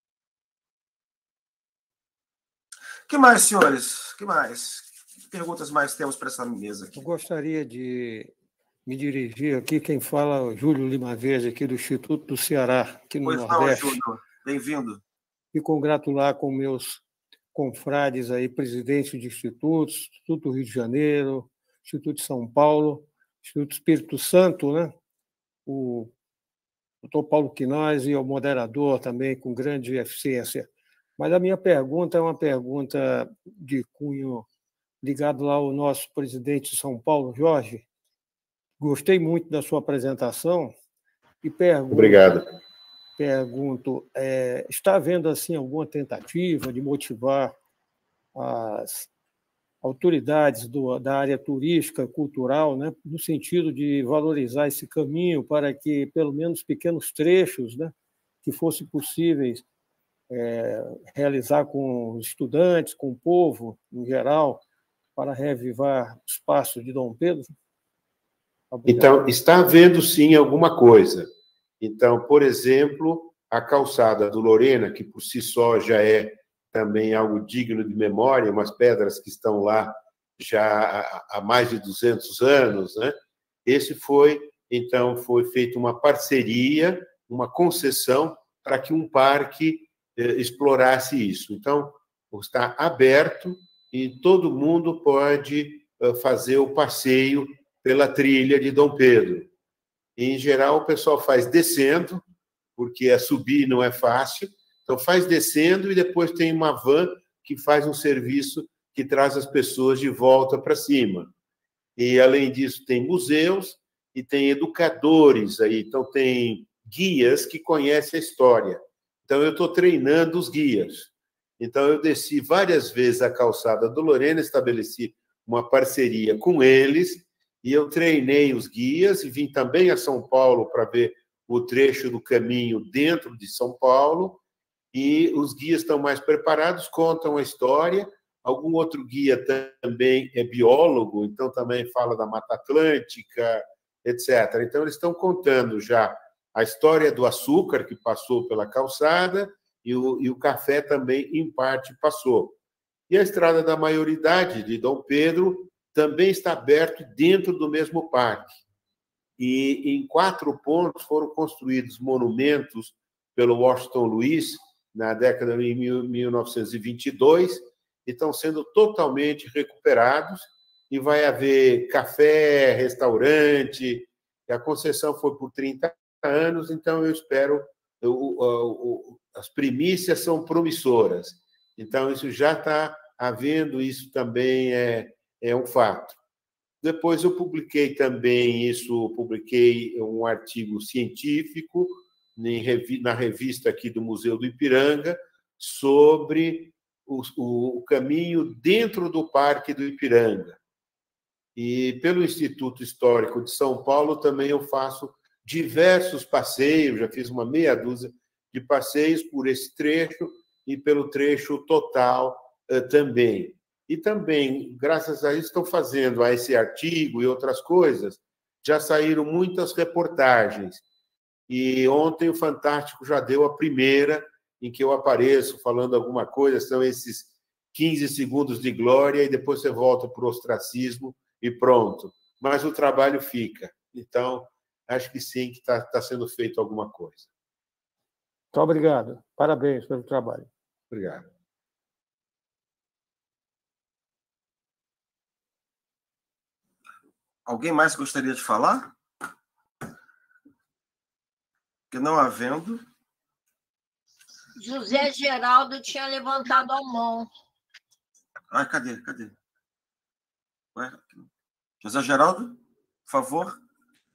que mais, senhores? O que mais? Que perguntas mais temos para essa mesa aqui? Eu gostaria de me dirigir aqui, quem fala é o Júlio Lima Verde, aqui do Instituto do Ceará, aqui no pois Nordeste. Não, Júlio. Bem-vindo. E congratular com meus confrades aí, presidentes de institutos, Instituto Rio de Janeiro, Instituto de São Paulo, Instituto Espírito Santo, né? O doutor Paulo Quinóis e o moderador também, com grande eficiência. Mas a minha pergunta é uma pergunta de cunho ligado lá ao nosso presidente de São Paulo, Jorge. Gostei muito da sua apresentação e pergunto... Obrigado. Pergunto, é, está havendo assim alguma tentativa de motivar as autoridades do, da área turística, cultural, né, no sentido de valorizar esse caminho para que, pelo menos, pequenos trechos, né, que fossem possíveis é, realizar com os estudantes, com o povo em geral, para reavivar os passos de Dom Pedro? Obrigado. Então, está havendo, sim, alguma coisa. Então, por exemplo, a calçada do Lorena, que por si só já é também algo digno de memória, umas pedras que estão lá já há mais de duzentos anos, né? Esse foi, então, foi feita uma parceria, uma concessão para que um parque eh, explorasse isso. Então, está aberto e todo mundo pode eh, fazer o passeio pela trilha de Dom Pedro. Em geral, o pessoal faz descendo, porque a subir não é fácil, então faz descendo e depois tem uma van que faz um serviço que traz as pessoas de volta para cima. E, além disso, tem museus e tem educadores aí, então tem guias que conhecem a história. Então, eu estou treinando os guias. Então, eu desci várias vezes a calçada do Lorena, estabeleci uma parceria com eles, e eu treinei os guias e vim também a São Paulo para ver o trecho do caminho dentro de São Paulo, e os guias estão mais preparados, contam a história. Algum outro guia também é biólogo, então também fala da Mata Atlântica, etcétera. Então, eles estão contando já a história do açúcar, que passou pela calçada, e o, e o café também, em parte, passou. E a Estrada da Maioridade, de Dom Pedro, também está aberto dentro do mesmo parque. E em quatro pontos foram construídos monumentos pelo Washington Luiz, na década de mil novecentos e vinte e dois, e estão sendo totalmente recuperados, e vai haver café, restaurante, e a concessão foi por trinta anos, então eu espero, eu, eu, as primícias são promissoras, então isso já está havendo, isso também é, é um fato. Depois eu publiquei também isso, publiquei um artigo científico na revista aqui do Museu do Ipiranga sobre o, o, o caminho dentro do Parque do Ipiranga. E pelo Instituto Histórico de São Paulo também eu faço diversos passeios, já fiz uma meia dúzia de passeios por esse trecho e pelo trecho total uh, também. E também, graças a isso, estou fazendo a esse artigo e outras coisas, já saíram muitas reportagens. E ontem o Fantástico já deu a primeira em que eu apareço falando alguma coisa, são esses quinze segundos de glória e depois você volta para o ostracismo e pronto. Mas o trabalho fica. Então, acho que sim, que está tá sendo feito alguma coisa. Muito obrigado. Parabéns pelo trabalho. Obrigado. Alguém mais gostaria de falar? Que não havendo... José Geraldo tinha levantado a mão. Ah, cadê? Cadê? Ué? José Geraldo, por favor. Não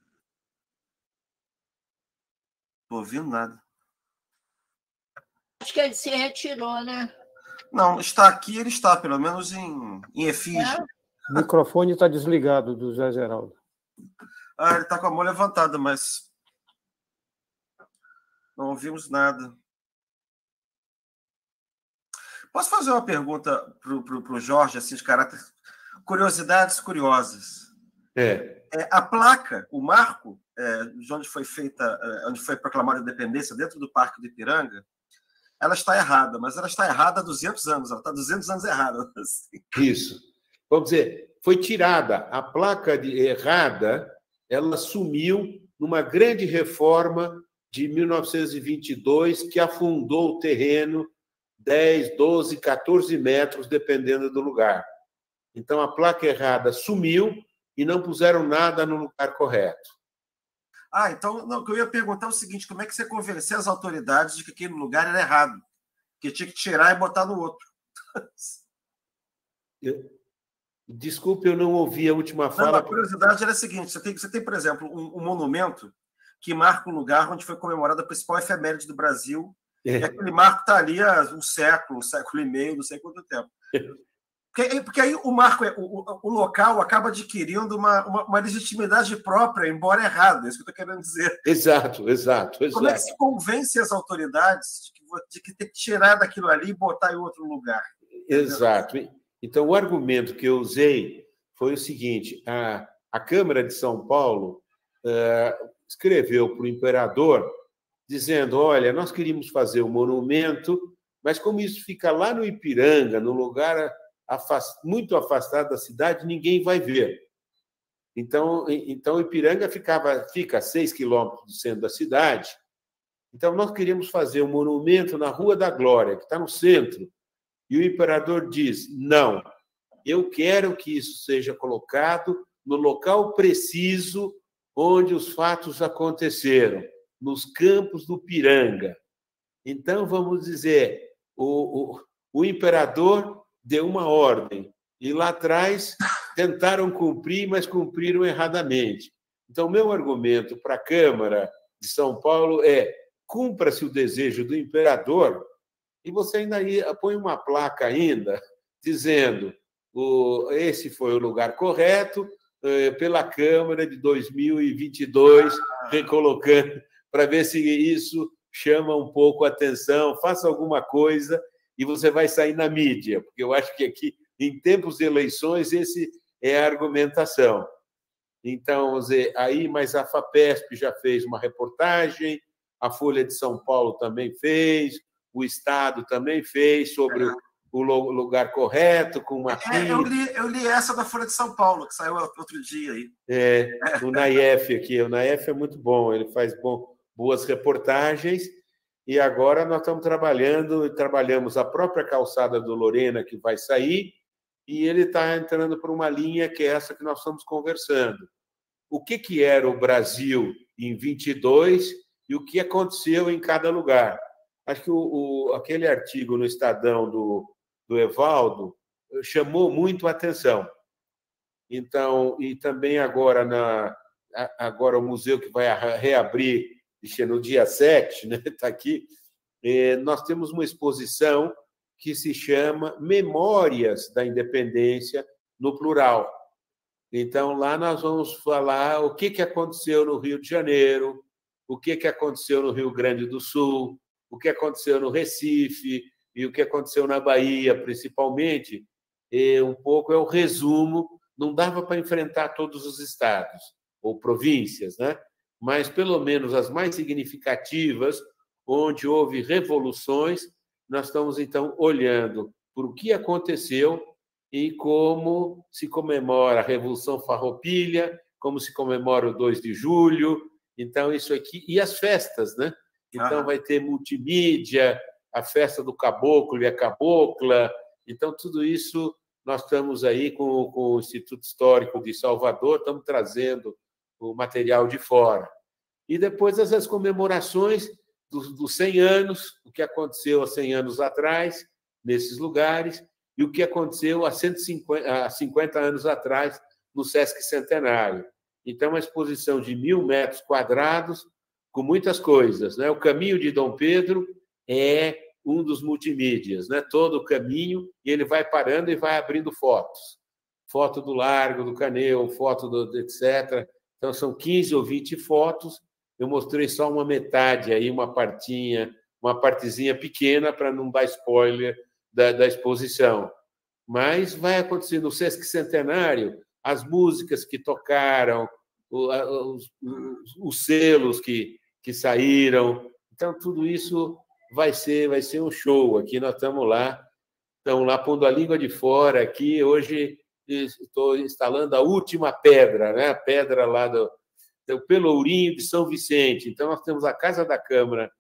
estou ouvindo nada. Acho que ele se retirou, né? Não, está aqui, ele está, pelo menos em, em efígie. É? O microfone está desligado do José Geraldo. Ah, ele está com a mão levantada, mas não ouvimos nada. Posso fazer uma pergunta para o Jorge, assim, de caráter... Curiosidades curiosas. É. É, a placa, o marco, é, de onde foi feita, é, onde foi proclamada a independência, dentro do Parque do Ipiranga, ela está errada, mas ela está errada há duzentos anos, ela está duzentos anos errada. Assim. Isso. Vamos dizer, foi tirada a placa de errada, ela sumiu numa grande reforma de mil novecentos e vinte e dois que afundou o terreno dez, doze, quatorze metros, dependendo do lugar. Então, a placa errada sumiu e não puseram nada no lugar correto. Ah, então, não, o que eu ia perguntar é o seguinte, como é que você convenceu as autoridades de que aquele lugar era errado? Que tinha que tirar e botar no outro. Eu... Desculpe, eu não ouvi a última fala. Não, a curiosidade era a seguinte, você tem, você tem por exemplo, um, um monumento que marca um lugar onde foi comemorada a principal efeméride do Brasil, é. E aquele marco está ali há um século, um século e meio, não sei quanto tempo. Porque, porque aí o marco, o, o local acaba adquirindo uma, uma, uma legitimidade própria, embora errada, é isso que eu estou querendo dizer. Exato, exato, exato. Como é que se convence as autoridades de que, de que tem que tirar daquilo ali e botar em outro lugar? Exato. Então, o argumento que eu usei foi o seguinte, a, a Câmara de São Paulo uh, escreveu para o imperador dizendo, olha, nós queríamos fazer um monumento, mas como isso fica lá no Ipiranga, num lugar afast... muito afastado da cidade, ninguém vai ver. Então, então Ipiranga ficava, fica a seis quilômetros do centro da cidade. Então, nós queríamos fazer um monumento na Rua da Glória, que está no centro. E o imperador diz, não, eu quero que isso seja colocado no local preciso onde os fatos aconteceram, nos campos do Piranga. Então, vamos dizer, o, o, o imperador deu uma ordem, e lá atrás tentaram cumprir, mas cumpriram erradamente. Então, meu argumento para a Câmara de São Paulo é, cumpra-se o desejo do imperador, e você ainda põe uma placa ainda, dizendo, o, esse foi o lugar correto, pela Câmara de dois mil e vinte e dois, recolocando, para ver se isso chama um pouco a atenção, faça alguma coisa e você vai sair na mídia, porque eu acho que aqui, em tempos de eleições, esse é a argumentação. Então, aí, mas a FAPESP já fez uma reportagem, a Folha de São Paulo também fez, o Estado também fez sobre o, o lugar correto, com uma... É, eu, li, eu li essa da Folha de São Paulo, que saiu outro dia aí. É, o Naef aqui, o Naef é muito bom, ele faz bom, boas reportagens, e agora nós estamos trabalhando, e trabalhamos a própria calçada do Lorena, que vai sair, e ele está entrando por uma linha que é essa que nós estamos conversando. O que, que era o Brasil em vinte e dois e o que aconteceu em cada lugar. Acho que o, o, aquele artigo no Estadão do, do Evaldo chamou muito a atenção. Então, e também agora, na, agora o museu que vai reabrir no dia sete, né, está aqui, nós temos uma exposição que se chama Memórias da Independência, no plural. Então, lá nós vamos falar o que aconteceu no Rio de Janeiro, o que aconteceu no Rio Grande do Sul, o que aconteceu no Recife e o que aconteceu na Bahia, principalmente. E um pouco é o resumo. Não dava para enfrentar todos os estados ou províncias, né? Mas, pelo menos, as mais significativas, onde houve revoluções, nós estamos, então, olhando por o que aconteceu e como se comemora a Revolução Farroupilha, como se comemora o dois de julho. Então, isso aqui... E as festas, né? Então, vai ter multimídia, a festa do caboclo e a cabocla. Então, tudo isso nós estamos aí com, com o Instituto Histórico de Salvador, estamos trazendo o material de fora. E depois as, as comemorações dos, dos cem anos, o que aconteceu há cem anos atrás, nesses lugares, e o que aconteceu há, cento e cinquenta, há cinquenta anos atrás, no Sesc Centenário. Então, uma exposição de mil metros quadrados, com muitas coisas, né? O Caminho de Dom Pedro é um dos multimídias, né? Todo o caminho, e ele vai parando e vai abrindo fotos. Foto do Largo, do Caneu, foto do etcétera. Então, são quinze ou vinte fotos. Eu mostrei só uma metade, aí, uma partinha, uma partezinha pequena, para não dar spoiler da, da exposição. Mas vai acontecer no Sesc Centenário, as músicas que tocaram, os, os, os selos que, que saíram. Então, tudo isso vai ser, vai ser um show. Aqui nós estamos lá, estamos lá pondo a língua de fora. Aqui, hoje, estou instalando a última pedra, né? A pedra lá do, do Pelourinho de São Vicente. Então, nós temos a Casa da Câmara,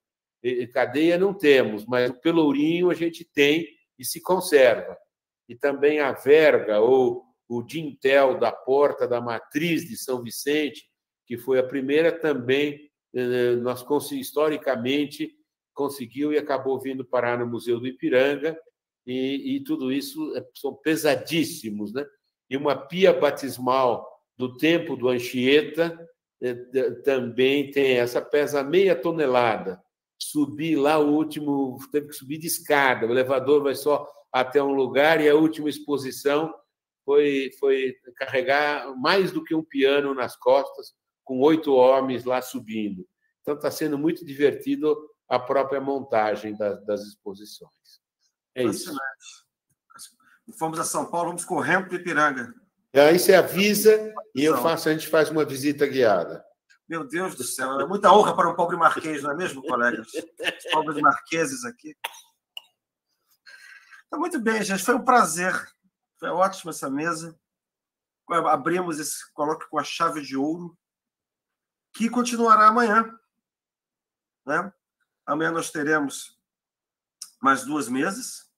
cadeia não temos, mas o Pelourinho a gente tem e se conserva. E também a verga, ou o dintel da porta da matriz de São Vicente, que foi a primeira também, nós historicamente conseguiu e acabou vindo parar no Museu do Ipiranga, e, e tudo isso são pesadíssimos, né? E uma pia batismal do tempo do Anchieta também tem, essa pesa meia tonelada. Subir lá, o último, teve que subir de escada, o elevador vai só até um lugar, e a última exposição foi, foi carregar mais do que um piano nas costas, com oito homens lá subindo. Então, está sendo muito divertido a própria montagem das, das exposições. É isso. Fomos a São Paulo, vamos correndo para o Ipiranga. Aí você avisa e eu faço, a gente faz uma visita guiada. Meu Deus do céu, é muita honra para um pobre marquês, não é mesmo, colegas? Os pobres marqueses aqui. Tá muito bem, gente. Foi um prazer. Foi ótima essa mesa. Abrimos esse colóquio com a chave de ouro, que continuará amanhã, né? Amanhã nós teremos mais duas mesas,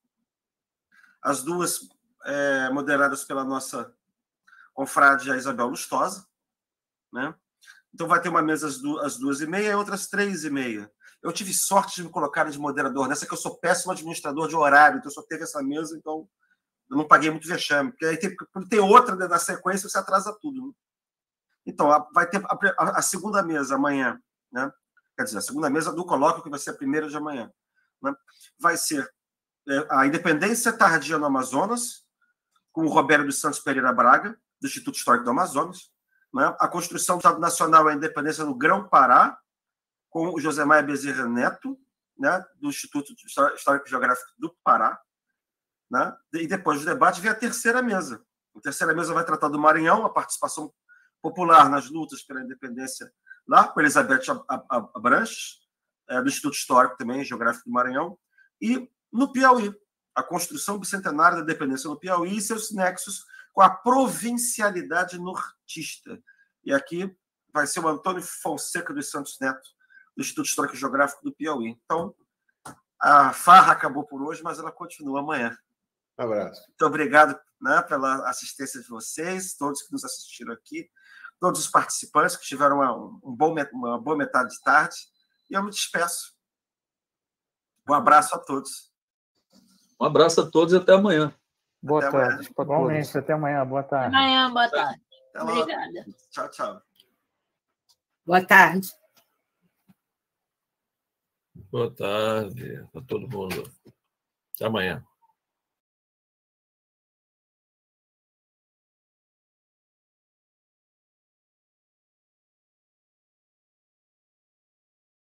as duas é, moderadas pela nossa confrade Isabel Lustosa, né? Então, vai ter uma mesa às duas, às duas e meia e outras três e meia. Eu tive sorte de me colocar de moderador nessa, que eu sou péssimo administrador de horário, então só teve essa mesa, então eu não paguei muito vexame. Porque aí tem, tem outra na sequência, você atrasa tudo, né? Então, vai ter a, a, a segunda mesa amanhã, né? Quer dizer, a segunda mesa do colóquio, que vai ser a primeira de amanhã, né? Vai ser é, a Independência Tardia no Amazonas, com o Roberto dos Santos Pereira Braga, do Instituto Histórico do Amazonas, né? A construção do Estado Nacional e a Independência no Grão-Pará, com o José Maia Bezerra Neto, né? Do Instituto Histórico e Geográfico do Pará, né? E depois do debate vem a terceira mesa. A terceira mesa vai tratar do Maranhão, a participação popular nas lutas pela independência lá, com Elizabeth Abranches, do Instituto Histórico também, Geográfico do Maranhão, e no Piauí, a construção bicentenária da independência no Piauí e seus nexos com a provincialidade nortista. E aqui vai ser o Antônio Fonseca dos Santos Neto, do Instituto Histórico e Geográfico do Piauí. Então, a farra acabou por hoje, mas ela continua amanhã. Um abraço. Muito obrigado, né, pela assistência de vocês, todos que nos assistiram aqui, todos os participantes que tiveram uma, um bom, uma boa metade de tarde. E eu me despeço. Um abraço a todos. Um abraço a todos e até amanhã. Boa até tarde. Amanhã. Igualmente, até amanhã. Boa tarde. Até amanhã, boa tarde. Obrigada. Tchau, tchau. Boa tarde. Boa tarde a todo mundo. Até amanhã.